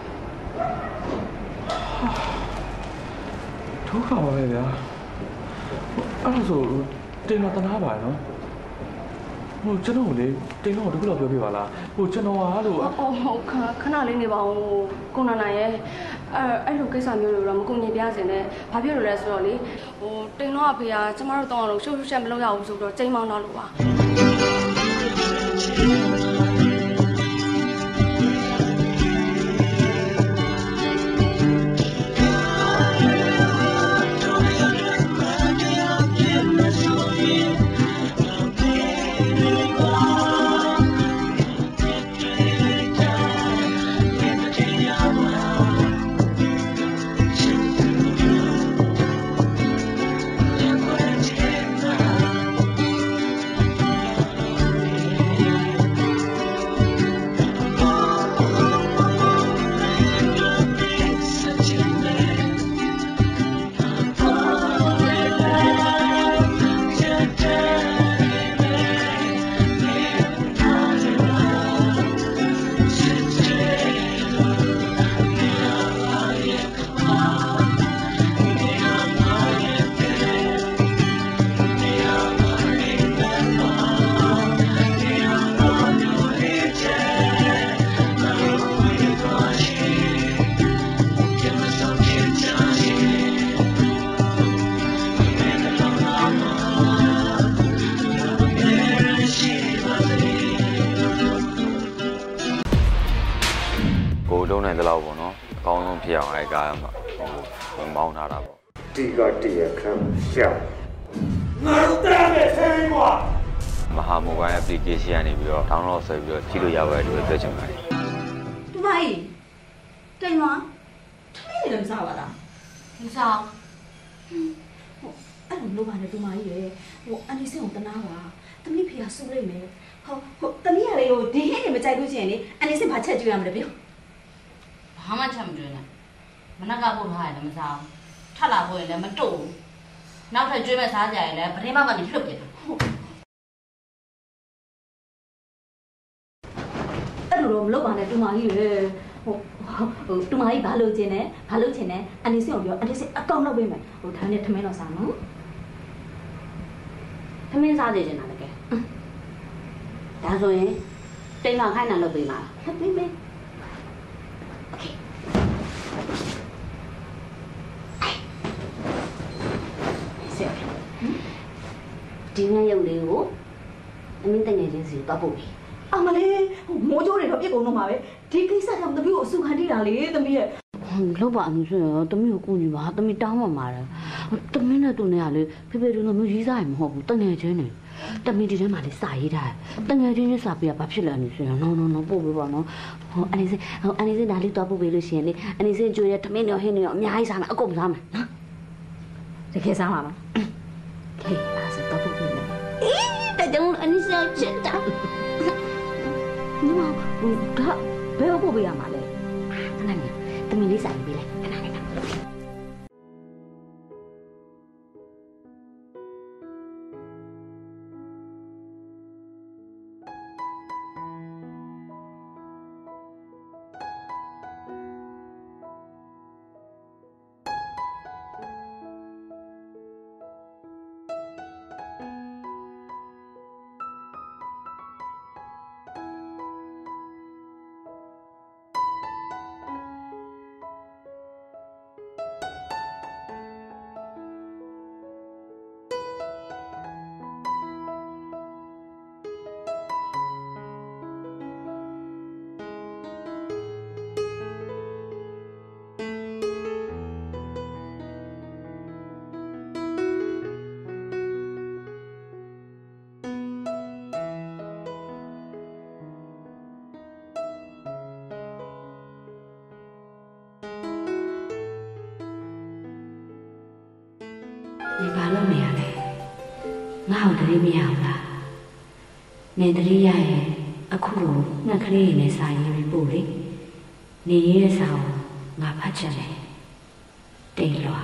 ဒုက္ခပါပဲဗျာအဲ့ဒါဆိုတင်တော့တနာပါနော်ဟိုကျွန်တော်လေတင်တော့တခုတော့ပြောပြပါလားဟိုကျွန်တော်ကလို့ဟုတ်ခဏလေးနေပါဦးကိုနိုင်ရဲ့အဲ့လိုကိစ္စမျိုးတွေတော့မကုန်ညင်ပြစင်နဲ့ဘာဖြစ်လို့လဲဆိုတော့လေဟိုတိမ်တော့အဖေကကျမတို့တောင်းအောင်လို့ရှုပ်ရှက်မလုပ်ရဘူးဆိုတော့ချိန်မောင်းတော့လို့ပါလုံးနိုင်သလောက်ပေါ့နော်အကောင်းဆုံးဖြစ်အောင်အဲကားမှာမောင်းထားတာပေါ့တီကတီရခံရှောက်ငါတို့တားမယ်ဆင်းကွာမဟာမိုဘိုင်း application ကနေပြီးတော့ download ဆွဲပြီးတော့ကြည့်လို့ရပါတယ်လို့ပြောချင်ပါတယ်တူမကြီးတိမ်မမင်းလည်းမစားပါလားမစားအဲ့လိုလုပ်ပါနဲ့တူမကြီးရယ်ဟိုအန်ဒီစင်ကိုတနာပါတမီးဖေကစူးလိုက်မယ်ဟုတ်တမီးကလေဟိုဒီဟင်းနေမကြိုက်လို့ရှိရင်လေအန်ဒီစင်ဘာချက်ကြည့်ရမလဲပြောဘာမှချက်မကြွနဲ့မနက်ကပို့ထားရတယ်မစားဘူးထပ်လာပို့ရင်လည်းမတို့ဘူးနောက်ထပ်ကျွေးမဲ့စားကြရင်လည်းဗတင်းမကနေဖြုတ်ပြတယ်အဲ့လိုတော့မလုပ်ပါနဲ့တူမကြီးရယ်ဟိုတူမကြီးဘာလုပ်ချင်လဲဘာလုပ်ချင်လဲအန်ဒီစင်ကိုပြောအန်ဒီစင်အကောင့်လောက်ပေးမယ်ဟိုဒါနဲ့ထမင်းတော့စားနော်ထမင်းစားကြချင်တာလည်းကဲဒါဆိုရင်တိမ်မခိုင်းတာလုပ်ပေးပါဟုတ်ပြီမေโอเคဆက်ဒီနေ့ရုပ်လေးကိုအမင်းတငယ်ချင်းစီကိုတော့ပို့ပြီအမလေးမိုးကြိုးတွေတော့ပြစ်ကုန်တော့မှာပဲဒီကိစ္စကြောင့်သမီးကိုအဆုခံထိတာလေသမီးရဲ့လောက်ပါအောင်ဆိုတော့သမီးကိုကူညီပါသမီးတောင်းပါမှာတယ်သမီးနဲ့သူနဲ့ကလေဖေဖေတို့မျိုးရေးစားရမဟုတ်ဘူးတငယ်ချင်းတွေသမီးဒီထဲမှာလေစာရေးထားတယ်တငယ်ချင်းချင်းစာပေးတာဘာဖြစ်လဲနေဆိုတော့နော်ပို့ပေးပါနော်အနေစင်းဒါလေးတော့ပို့ပေးလို့ရှိရင်လေအနေစင်းကြွေးတဲ့သမီးနဲ့ဟင်းနဲ့အများကြီးစားမယ်အကုန်စားမယ်နော်တကယ်စားပါမဟေးအားစတော့ပို့ပေးမယ်တကြောင်အနေစင်းချစ်တာညီမဒါဘယ်ပို့ပေးရမှာလဲခဏနေသမီးလေးစာရေးပေးလိုက်ခဏနေ你ဘာလို့နေရလဲငါ့ကိုတတိမရဘူးလားနေတတိရရဲ့အခုလိုငှက်ကလေးနဲ့စာရေးပြီးပို့လေနေရေးတဲ့စာကိုငါဖတ်ချက်တယ်တိတ်လွာ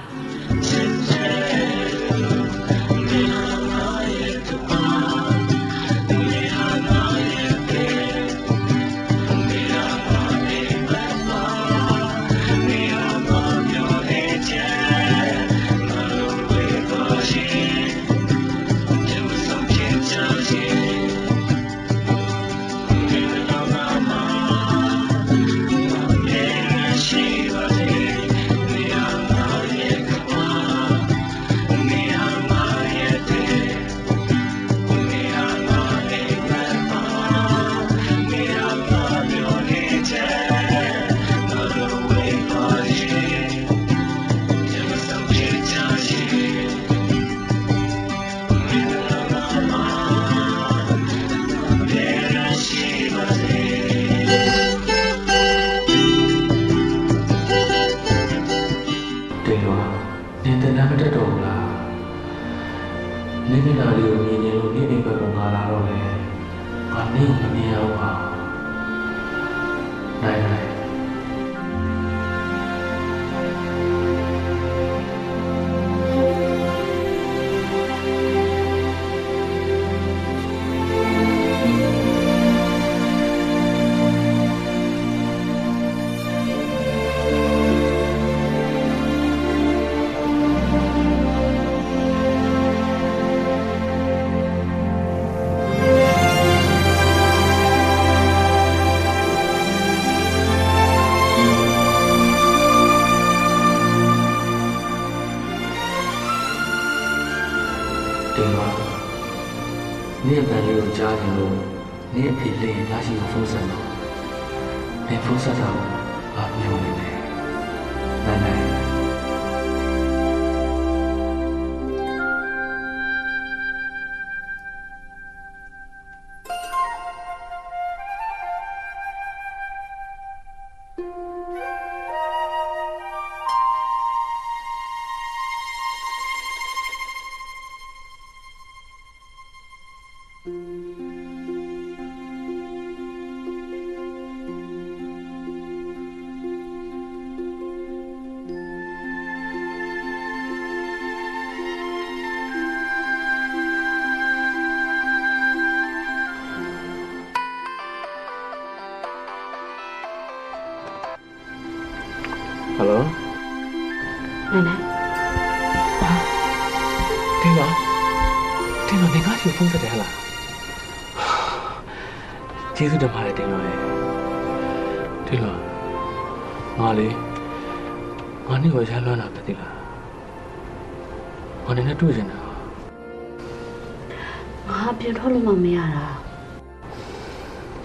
Hello? Nana. Tino, 내가 지금 풍사 대할라. 제수도 말해, Tino에. Tino, 말이, 많이 왜 잘 나나, Tino. 많이 내 두잖아. 아, 별로 마음이 알아.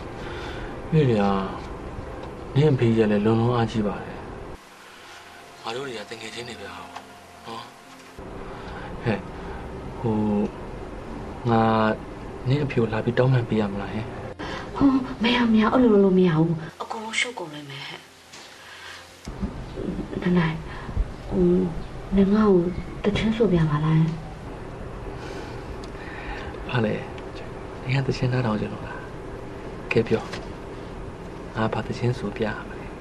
ဖေးရနင်းဖေးရလဲလုံးလုံးအားကြီးပါတယ်ငါတို့တွေကတငယ်ချင်းတွေပဲဟောနော်ဟဲ့ဟိုငါနင်းအဖြူလာပြီးတောင်းပန်ပေးရမလားဟဲ့ဟောမရအဲ့လိုမရဘူးအကုန်လုံးရှုပ်ကုန်လိမ့်မယ်ဟဲ့နင်နင်ငါ့ကိုတချင်းဆိုပြပါလားဟာလေနင်ကတချင်းနားထောင်ကြလို့လားကဲပြောငါဘာတချင်းဆိုပြရမလဲ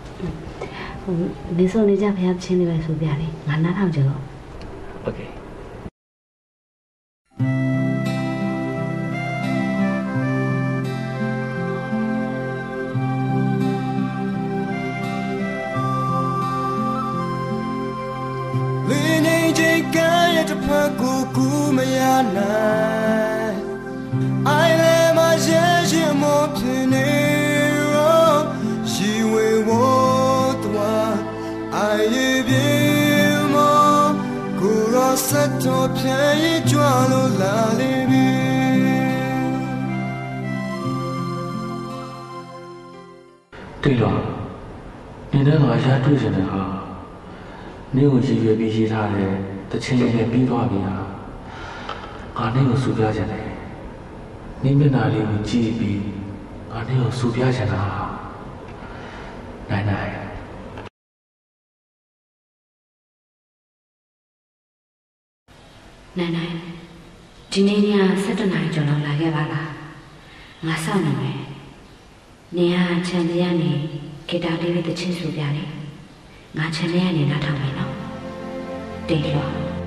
ဒီဆိုနေကြဖျားချင်းလေးပဲဆိုပြလေငါနားထောင်ကြလို့โอเคကူမရနိုင်အိုင်လဲမရဲ့ရှင်မဖြစ်နေရောရှိဝေဝတ်တော်အိုင်ရဲ့ပြေမကိုရောစက်တော်ပြန်ရကြွလို့လာလိမ့်ပြီတေးတော့ဒီနေ့ကရတွေ့နေတယ်ဟာနေကိုရည်ရွယ်ပြီးရေးထားတဲ့တချင်းလေးပြီးသွားပြီဟာငါနေကိုစူပြချင်တယ်နေမျက်နှာလေးကိုကြည့်ပြီးငါနေကိုစူပြချင်တာနိုင်ဒီနေ့ည7 နာရီကျော်လောက်လာခဲ့ပါလားငါစောင့်နေမယ်နေရချန်တရားနေဂီတာလေးနဲ့တချင်းစူပြတယ်ငါချန်တရားနေနားထောင်မယ်နော်တေးလော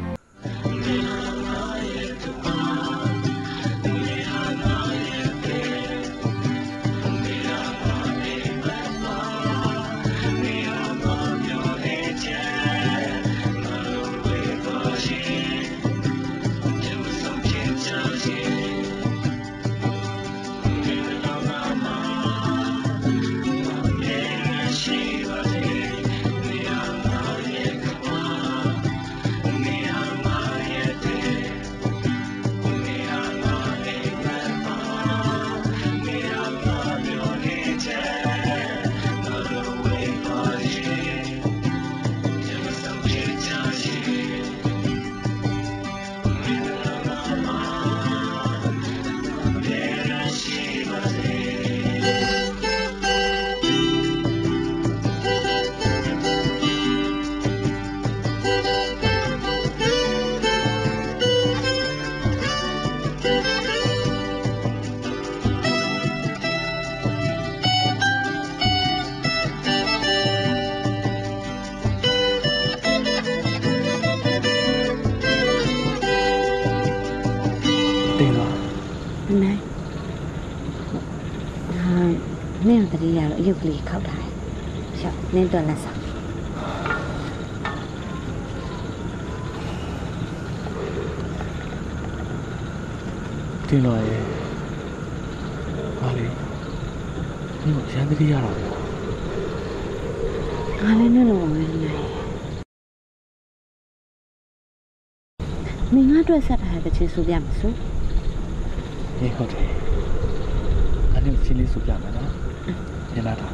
ရုပ်ကလေးခောက်ထားတယ်။ရှော့နင်းတော့လက်ဆောင်တင်လာရဲ့ဟာလေဒီကိုရန်တတိရတော့ငါလည်းနဲ့တော့ဝင်နေတယ်မင်းငါတို့ဆက်ထားတဲ့ချေဆိုပြမှာစို့ဟေးဟုတ်တယ်အဲ့ဒီချီလေးဆိုပြမယ်နော်ညလာတာ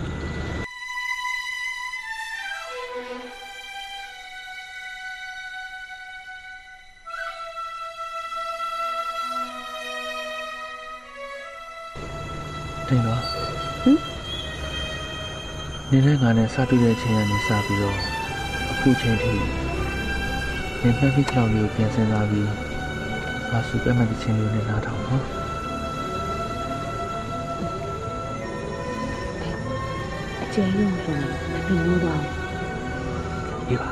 တင်တော့နေတဲ့ငါနဲ့စတွေ့တဲ့ချိန်ကနေစပြီးတော့အခုချိန်ထိနေဖက်ပြီးကြောင်လေးကိုပြန်စဉ်းစားပြီးငါစုပြမဲ့တဲ့ချိန်လေးနဲ့နားထောင်နော်ကျေးဇူးတော်ပြီးလို့တော့ဒီပါ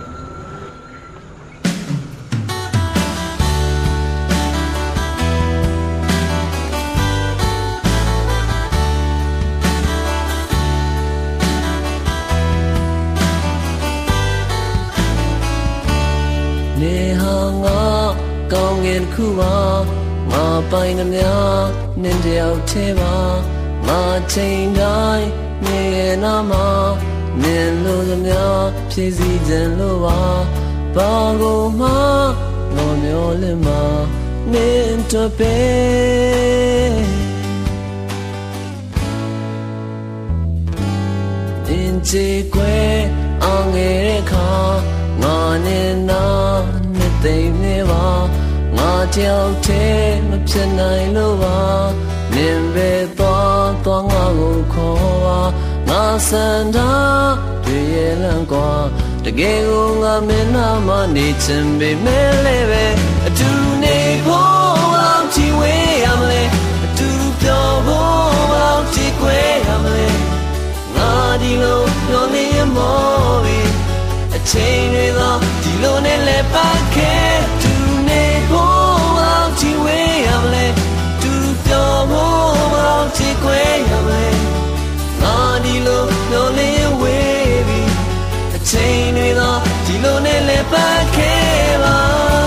နေဟာငါကောင်းငင်ခုပါငါပိုင်သမျှနင်းတယောက်သေးပါငါချိန်တိုင်းနေရနာမှာနင်းလို့သမျှဖြည့်စည်ခြင်းလို့ပါဘာကိုမှမမျောလင့်မှာနင်းတပဲ chỉ quê ang nghe kha ngã nên na nên tình nghe ba ngã treo thế mà chân này lâu ba nên về toa toa ngã ngủ khó ba ngã san đã tuyệt lãng qua để nghe ngã mình mà đi chân về mê lê về tu này khó làm chi quê am lê tu cho khó làm chi quê am lê ngã đi lâu nó đi mò đi chain with all di lo ne le pa ke tu ne ho ao chi we am le tu pyo ho ao chi kwe am le na di lo no le we bi chain with all di lo ne le pa ke ba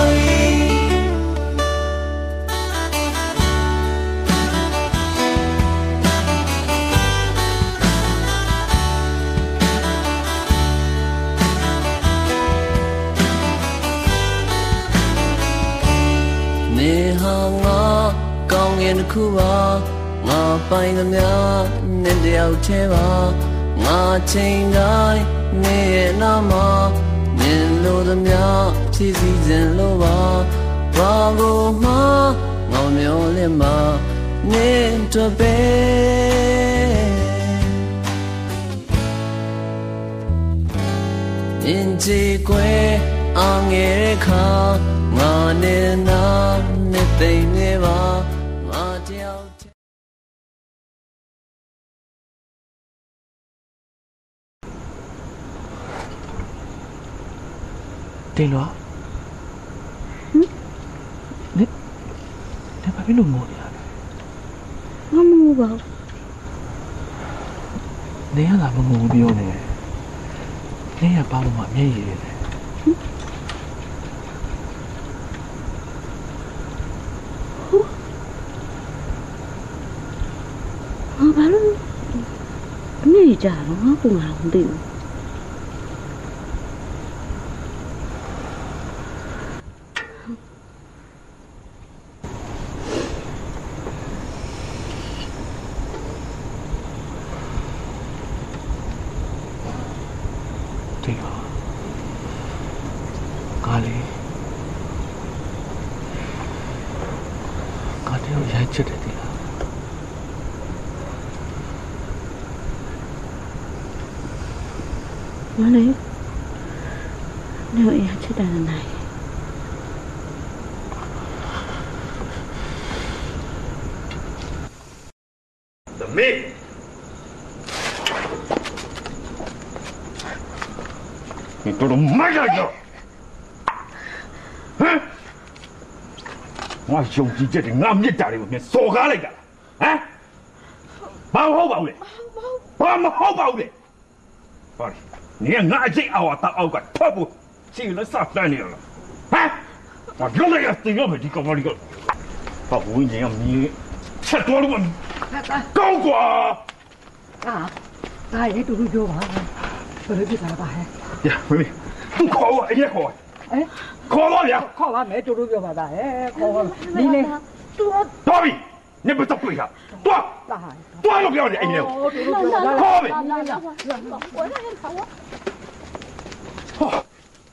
khu ba ngã bay ngắm nhá nên đeo che ba ngã trên gai nghe nam ma nên lô đam nhá chỉ gì dân lô ba ba go ma ngao miêu lên ma nên cho bé nên chỉ quê ang nghe kha ngã nên na nên tình nghe ba Tên đó. Nè bà biết lùm ngồi à? Không ngủ vào. Nè là bà ngủ biểu nè. Nè là bà mà nhảy gì nè. Bà luôn. Nhảy chả nó cũng là không được. chết đấy thì nó đấy nếu em chết đàn này mẹ你都卖下去我兄弟这是暗日打的，面傻家来的，啊？包好包的，包么好包的，包的，你看俺这熬啊打熬个，拖不，这个3年了，啊？我原来也这个问题搞不这个，包不你你吃多了我，高过啊，大爷都叫我，我来给他吧还。 呀，妹妹，都考我，也考我，哎。考我了， 考完没就叫我大爷，考完你呢？ 多比，你不是对呀？多，多都不要你了，考没？ 我让人考我。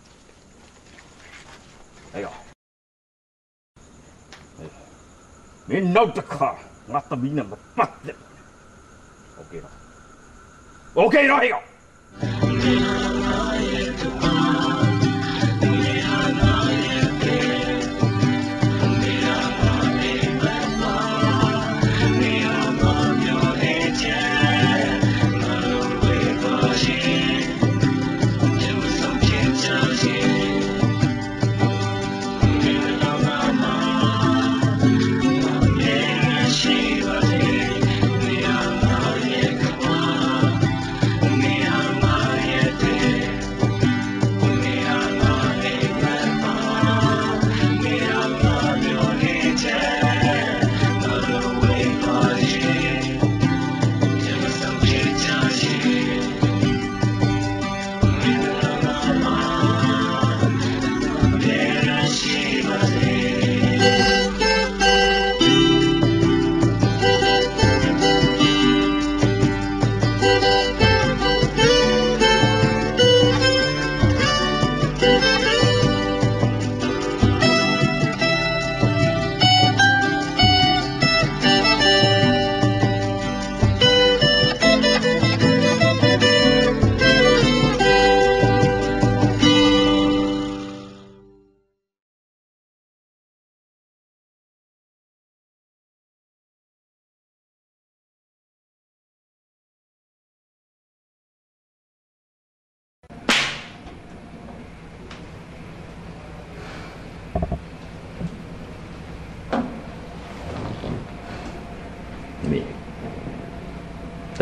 哎呀，你闹得卡，我他妈那么笨的。OK 了 ，OK 了，哎呦。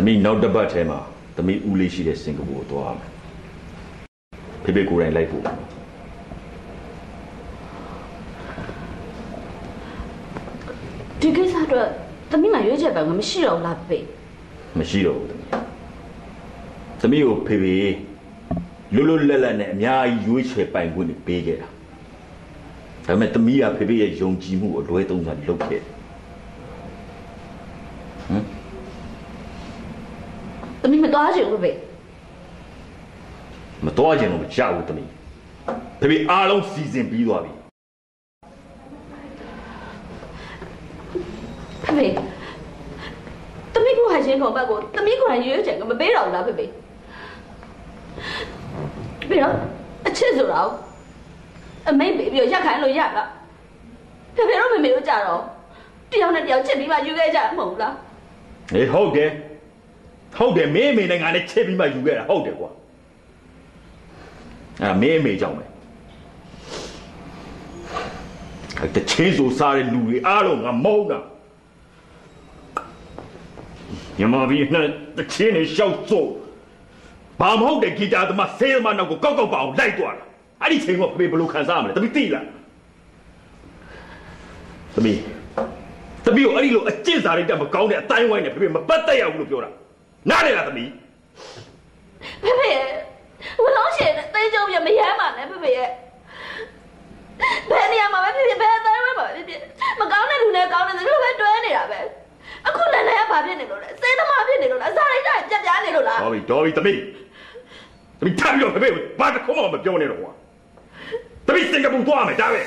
သမီးနောက်တစ်ပတ်ထဲမှာသမီးဦးလေးရှိတဲ့စင်ကာပူကိုသွားမယ်ဖေဖေကိုယ်တိုင်လိုက်ဖို့ဒီကိစ္စတော့သမီးမှရွေးချက်ပဲမရှိတော့ဘူးလားဖေမရှိတော့ဘူးသမီးကိုဖေဖေလွတ်လွတ်လပ်လပ်နဲ့အများကြီးရွေးချယ်ပိုင်ခွင့်ပေးခဲ့တာဒါပေမဲ့သမီးကဖေဖေရဲ့ယုံကြည်မှုကိုအလွဲသုံးစားလုပ်ခဲ့သမီးမတော်ချင်ဘူးဖေမတော်ချင်လို့မကြောက်ဘူးသမီးဖေဖေအားလုံးစီစဉ်ပြီးသွားပြီဖေသမီးကိုဟာချင်းကောင်ဘက်ကိုသမီးကိုယ်တိုင်ရွေးချယ်ကမပေးတော့ဘူးလားဖေဖေတော့အချစ်ဆိုတာအမိတ်ပေးပြီးရက်ခိုင်းလို့ရလားဖေဖေတို့မေမေတို့ကြတော့တယောက်နဲ့တယောက်ချစ်ပြီးမှယူခဲ့ကြမှာမဟုတ်လားဟေးဟုတ်တယ်မင်းမေနဲ့ငါနဲ့ချစ်ပြီးမှယူခဲ့တာဟုတ်တယ်ကွာမင်းမေကြောင့်ပဲတချင်းဆိုစားတဲ့လူတွေအားလုံးငါမဟုတ်တာညမဘီနဲ့တချင်းနဲ့ရှောက်စို့ဘာမဟုတ်တဲ့ဂီတာသမားဆေးသမားနောက်ကိုကောက်ပါအောင်လိုက်သွားတာအဲ့ဒီချိန်ကဖေဘယ်လိုခံစားရမလဲသမီးသိလားသမီးကိုအဲ့ဒီလိုအကျင့်စာတွေတက်မကောင်းတဲ့အတိုင်းဝိုင်းနဲ့ဖေမပတ်သက်ရဘူးလို့ပြောတာနားလေလားသမီးဖေဝလုံးရှင်နဲ့တိတ်ကြုံပြမရမ်းပါနဲ့ဖေရဲ့ဘယ်နေရာမှာပဲဖေဘယ်အတိုင်းဝိုင်းမှာဖေမကောင်းတဲ့လူနဲ့ကောင်းတဲ့လူပဲတွဲနေတာပဲအခုလည်းလည်းဘာဖြစ်နေလို့လဲစေးသမားဖြစ်နေလို့လားအစာရိတ်တိုင်းပြတ်ပြားနေလို့လားတော်ပြီသမီးထားပြီးတော့ဖေဘာတခုမှမပြောနဲ့တော့ကွာသမီးစင်ကာပူသွားမယ်ဒါပဲ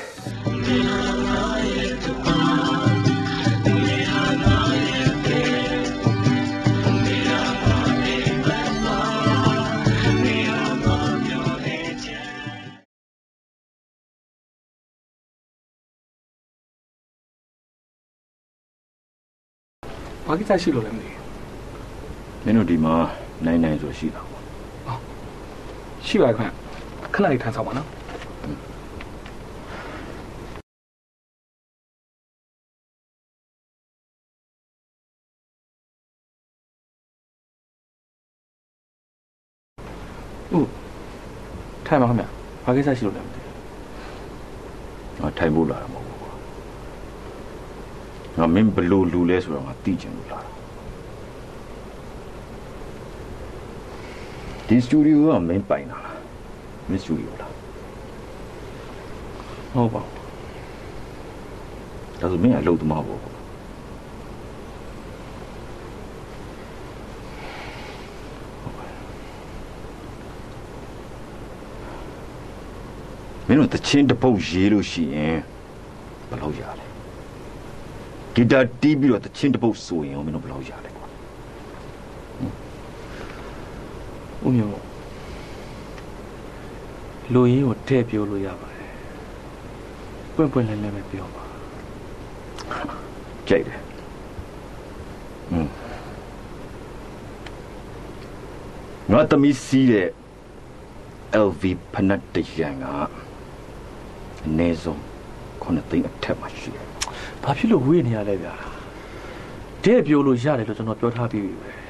ဘာကိစ္စရှိလို့လဲမသိမင်းတို့ဒီမှာနိုင်ဆိုရှိတာပေါ့ရှိပါခင်ခဏလေးထိုင်ဆောင်ပါနော်ထိုင်ပါခင်ဗျဘာကိစ္စရှိလို့လဲမသိထိုင်ဖို့လာတာမဟုတ်ဘူးငါမင်းဘလို့လူလဲဆိုတော့ငါသိချင်လို့လာတာဒီစတူဒီယိုကမင်းပိုင်တာလားမင်းစတူဒီယိုလားဟုတ်ပါဒါဆိုမင်းအလုပ်သမားပေါ့မင်းတို့တချင်းတစ်ပုတ်ရေးလို့ရှိရင်ဘယ်လောက်ရလဲဂီတာတီးပြီးတော့တချင်းတစ်ပုတ်ဆိုရင်မင်းတို့ဘယ်လောက်ရလဲကွာဦးမျိုးလူရင်းကိုတဲ့ပြောလို့ရပါတယ်ပွင့်ပွင့်လင်းလင်းပဲပြောပါကြိုက်တယ်ငါသမီးစီးတဲ့ LV ဖနက်တရံကအနည်းဆုံး9သိန်းအထက်မှာရှိတယ်။ဘာဖြစ်လို့ဝေးနေရလဲဗျာ။တဲ့ပြောလို့ရတယ်လို့ကျွန်တော်ပြောထားပြီးပြီပဲ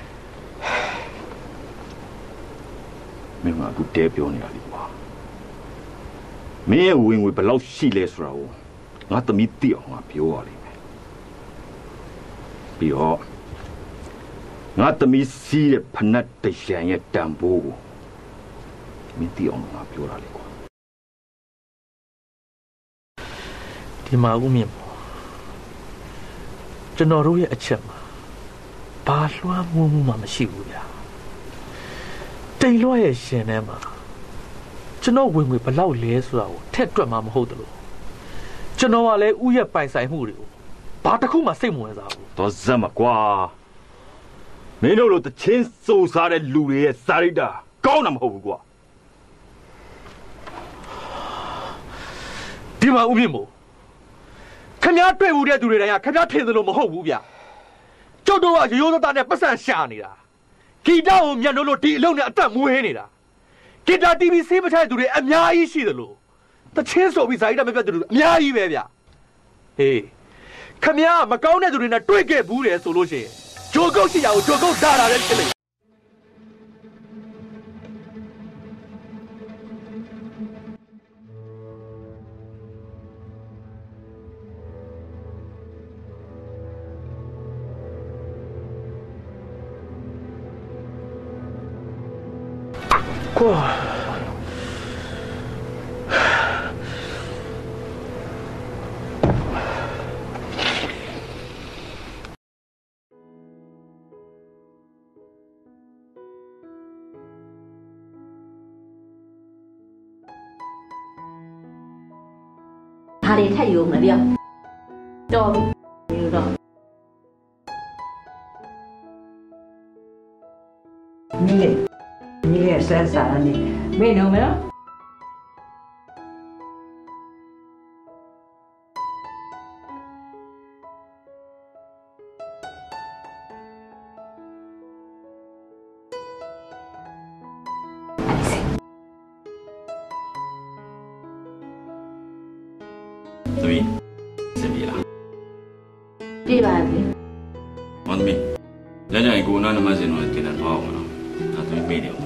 ။မင်းကအခုတဲ့ပြောနေတာလေကွာ။မင်းရဲ့ဝင်ငွေဘယ်လောက်ရှိလဲဆိုတာကိုငါသမီးသိအောင်ငါပြောရလိမ့်မယ်။ပြီးတော့ငါသမီးစီးတဲ့ဖနက်တရံရဲ့တန်ဖိုးကိုမင်းသိအောင်ငါပြောတာလေကွာဒီမှာဦးမြင့်ပေါ့ကျွန်တော်တို့ရဲ့အချက်မှာဘာလွှမ်းမိုးမှုမှမရှိဘူးဗျာတိမ်လွှတ်ရဲ့ရှင်ထဲမှာကျွန်တော်ဝင်ငွေဘယ်လောက်လဲဆိုတာကိုထက်တွက်မှမဟုတ်တယ်လို့ကျွန်တော်ကလည်းဥရဲ့ပိုင်ဆိုင်မှုတွေကိုဘာတစ်ခုမှစိတ်မဝင်စားဘူးတော့ဇက်မကွာမင်းတို့လိုတချင်းစိုးစားတဲ့လူတွေရဲ့စာရိတ္တကောင်းတာမဟုတ်ဘူးကွာဒီမှာဦးမြင့်မို့ခင်ဗျားတွေ့ဘူးတဲ့သူတွေတိုင်းကခင်ဗျားထင်သလိုမဟုတ်ဘူးဗျကျုပ်တို့ကရိုးရိုးသားသားနဲ့ပတ်စံရှာနေတာဂီတကိုမျက်နှာလို့ဒီအလုံးနဲ့အသက်မွေးနေတာဂီတာ TV ဆေးမထိုက်သူတွေအများကြီးရှိသလိုတချင်းဆိုပြီးဇာတိတမပြတ်သူတွေအများကြီးပဲဗျဟေးခင်ဗျားမကောင်းတဲ့သူတွေနဲ့တွေ့ခဲ့ဘူးတယ်ဆိုလို့ရှိရင်ကြချိုကုတ်ရှိရာကိုချိုကုတ်ထားတာလည်းဖြစ်လိမ့်ကွာဟာလေထက်ရုံမပြောတော်ပြီတော့မိလေဆန်းစားနေမင်းတို့မလားသမီးစင်ပြေလားပြေးပါပြီမောင်သမီးညညကိုနားနမစင်တော့တင်တယ်တော့အောင်နော်ဒါသမီးမေးတယ်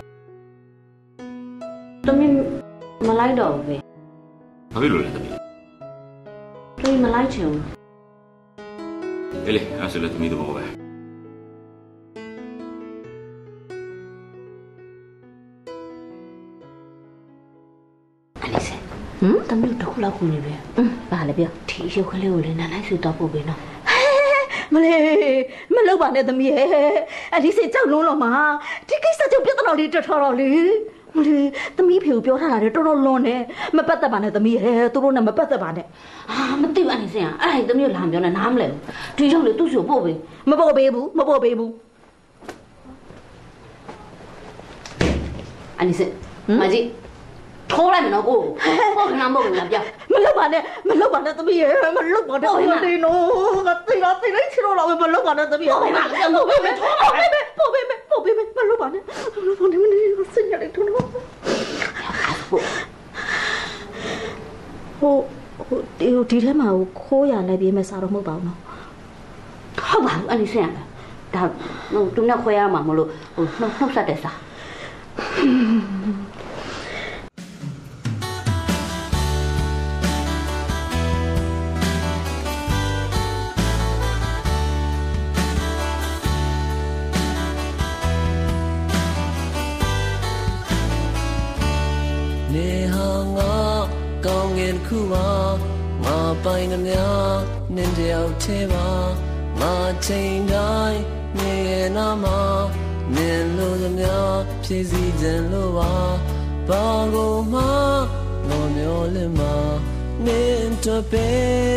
သမီးမလိုက်တော့ဘူးပဲဘာဖြစ်လို့လဲသမီးသမီးမလိုက်ချင်ဘူးအေးလေအဲ့ဆိုလည်းသမီးတော့ပဲသမီးတို့လောက်ကူနေပဲဘာလဲပြောထီရုပ်ကလေးကိုလည်းနားလိုက်ဆူတော့ပို့ပေးနော်မလေးမလုပ်ပါနဲ့သမီးရဲ့အဒီစိတ်ကြောက်လုံးတော့မှာဒီကိစ္စကြောင့်ပြဿနာလေးတက်ထားတော့လေမလေးသမီးဖေကိုပြောထားတာလေတော်တော်လွန်နေမပတ်သက်ပါနဲ့သမီးရဲ့သူတို့နဲ့မပတ်သက်ပါနဲ့မသိဘူးအနေစင်အဲ့ဒါသမီးကိုလာပြောနေနားမလဲဒီရောက်လေသူ့စီကိုပို့ပေးမပို့ပေးဘူးအနေစင်မကြီးထိုးလိုက်မနော်ကိုဟုတ်ကဲ့မဟုတ်ဘူးလားပြောမလုပ်ပါနဲ့သမီးရဲ့မလုပ်ပါနဲ့ဟုတ်ပါနဲ့နော်ငါသိလားသိလိုက်ချလို့လားမလုပ်ပါနဲ့သမီးရဲ့ဟုတ်ပါနဲ့ပို့ပေးမယ်မလုပ်ပါနဲ့မနေစင်ရတယ်ထုံးတော့ဟိုဒီထဲမှာခိုးရလိုက်ပြေးမယ်စားတော့မဟုတ်ပါဘူးနော်ဟုတ်ပါဘူးအဲ့ဒီဆင်ရတာဒါသူနဲ့ခွဲရမှာမလို့ဟိုနှုတ်ဆက်တဲ့စားခုပါငါပိုင်သမျှနင်းတယောက်သေးပါငါချိန်တိုင်းမြင်ရနာမှာနင်းလို့သမျှဖြည့်စည်ခြင်းလို့ပါဘာကိုမှမမျောလင့်မှာနင်းတော့ပဲ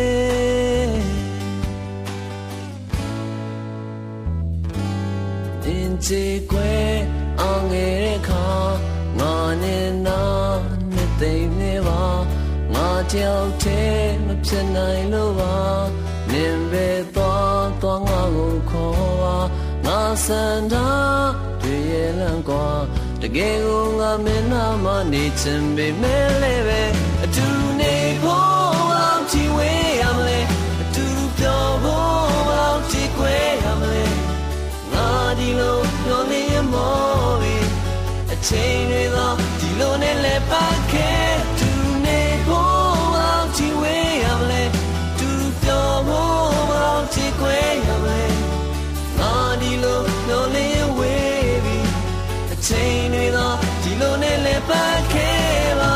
အင်းချီကွယ်အောင်ငယ်တဲ့ခါငါနဲ့နာနဲ့သိနေပါငါကြောက်တဲ့မဖြစ်နိုင်လို့ပါနင်ပဲသွားငါကိုခေါ်ပါငါစံတာတွေ့ရလန့်ကွာတကယ်ကိုငါမင်းနာမနေချင်ပေမဲ့လည်းပဲအတူနေဖို့အောင်ချီဝေးရမလဲအတူပြောဖို့အောင်ချီခွဲရမလဲငါဒီလိုပြောနေမောပြီအချိန်တွေတော့ဒီလိုနဲ့လည်းပါခဲ့ချိန်တွေတော့ဒီလိုနဲ့လည်းပတ်ခဲ့ပါ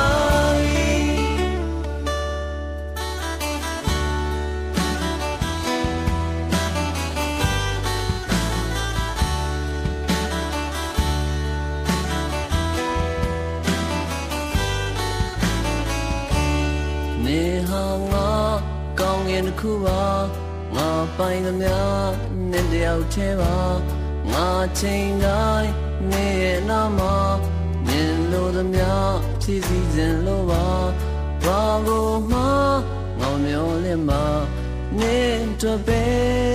နေဟာငါကောင်းကင်တစ်ခုပါငါပိုင်သမျှနဲ့တယောက်တည်းပါငါချိန်တိုင်းနေရနာမှာနင်လိုသမျှဖြည့်စည်ခြင်းလို့ပါဘာကိုမှငေါမျောလင့်မှာနင်တော့ပဲ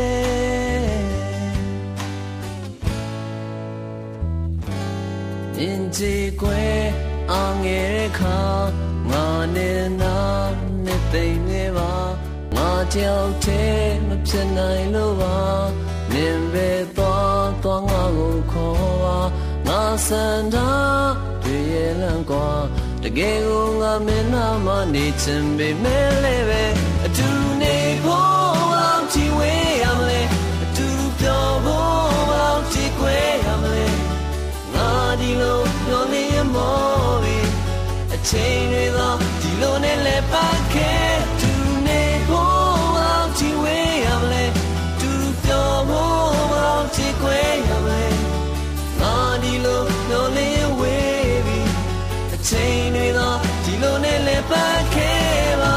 အင်းကြီးကွယ်အောင်ငယ်ခါငါနဲ့နာနဲ့သိနေပါငါကြောက်တဲ့မဖြစ်နိုင်လို့ပါနင်ပဲသွားသွားငါကိုခေါ်ပါငါစန္ဒာတွေ့ရလန့်ကွာတကယ်ကိုငါမင်းနာမနေချင်ပေမဲ့လည်းပဲအတူနေဖို့အောင်ချီဝေးရမလဲအတူပြောဖို့အောင်ချီခွေရမလဲငါဒီလိုမျောနေရမောပြီအချိန်တွေသာဒီလိုနဲ့လဲပတ်ခဲ့တူနေဖို့အောင်ချီဝေးရမလဲတူပြောဖို့အောင်ချီခွေရမလဲငါဒီလိုမျောနေဝေးပြီအချိန်တွေသာဒီလိုနဲ့လဲပတ်ခဲ့ပါ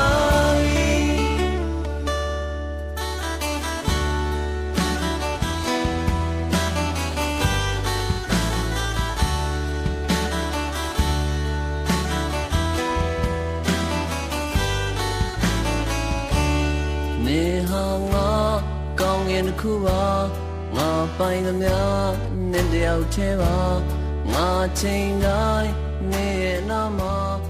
တစ်ခုပါငါပိုင်သမျှနဲ့တယောက်တည်းပါငါချိန်တိုင်းနေရဲ့နာမှာ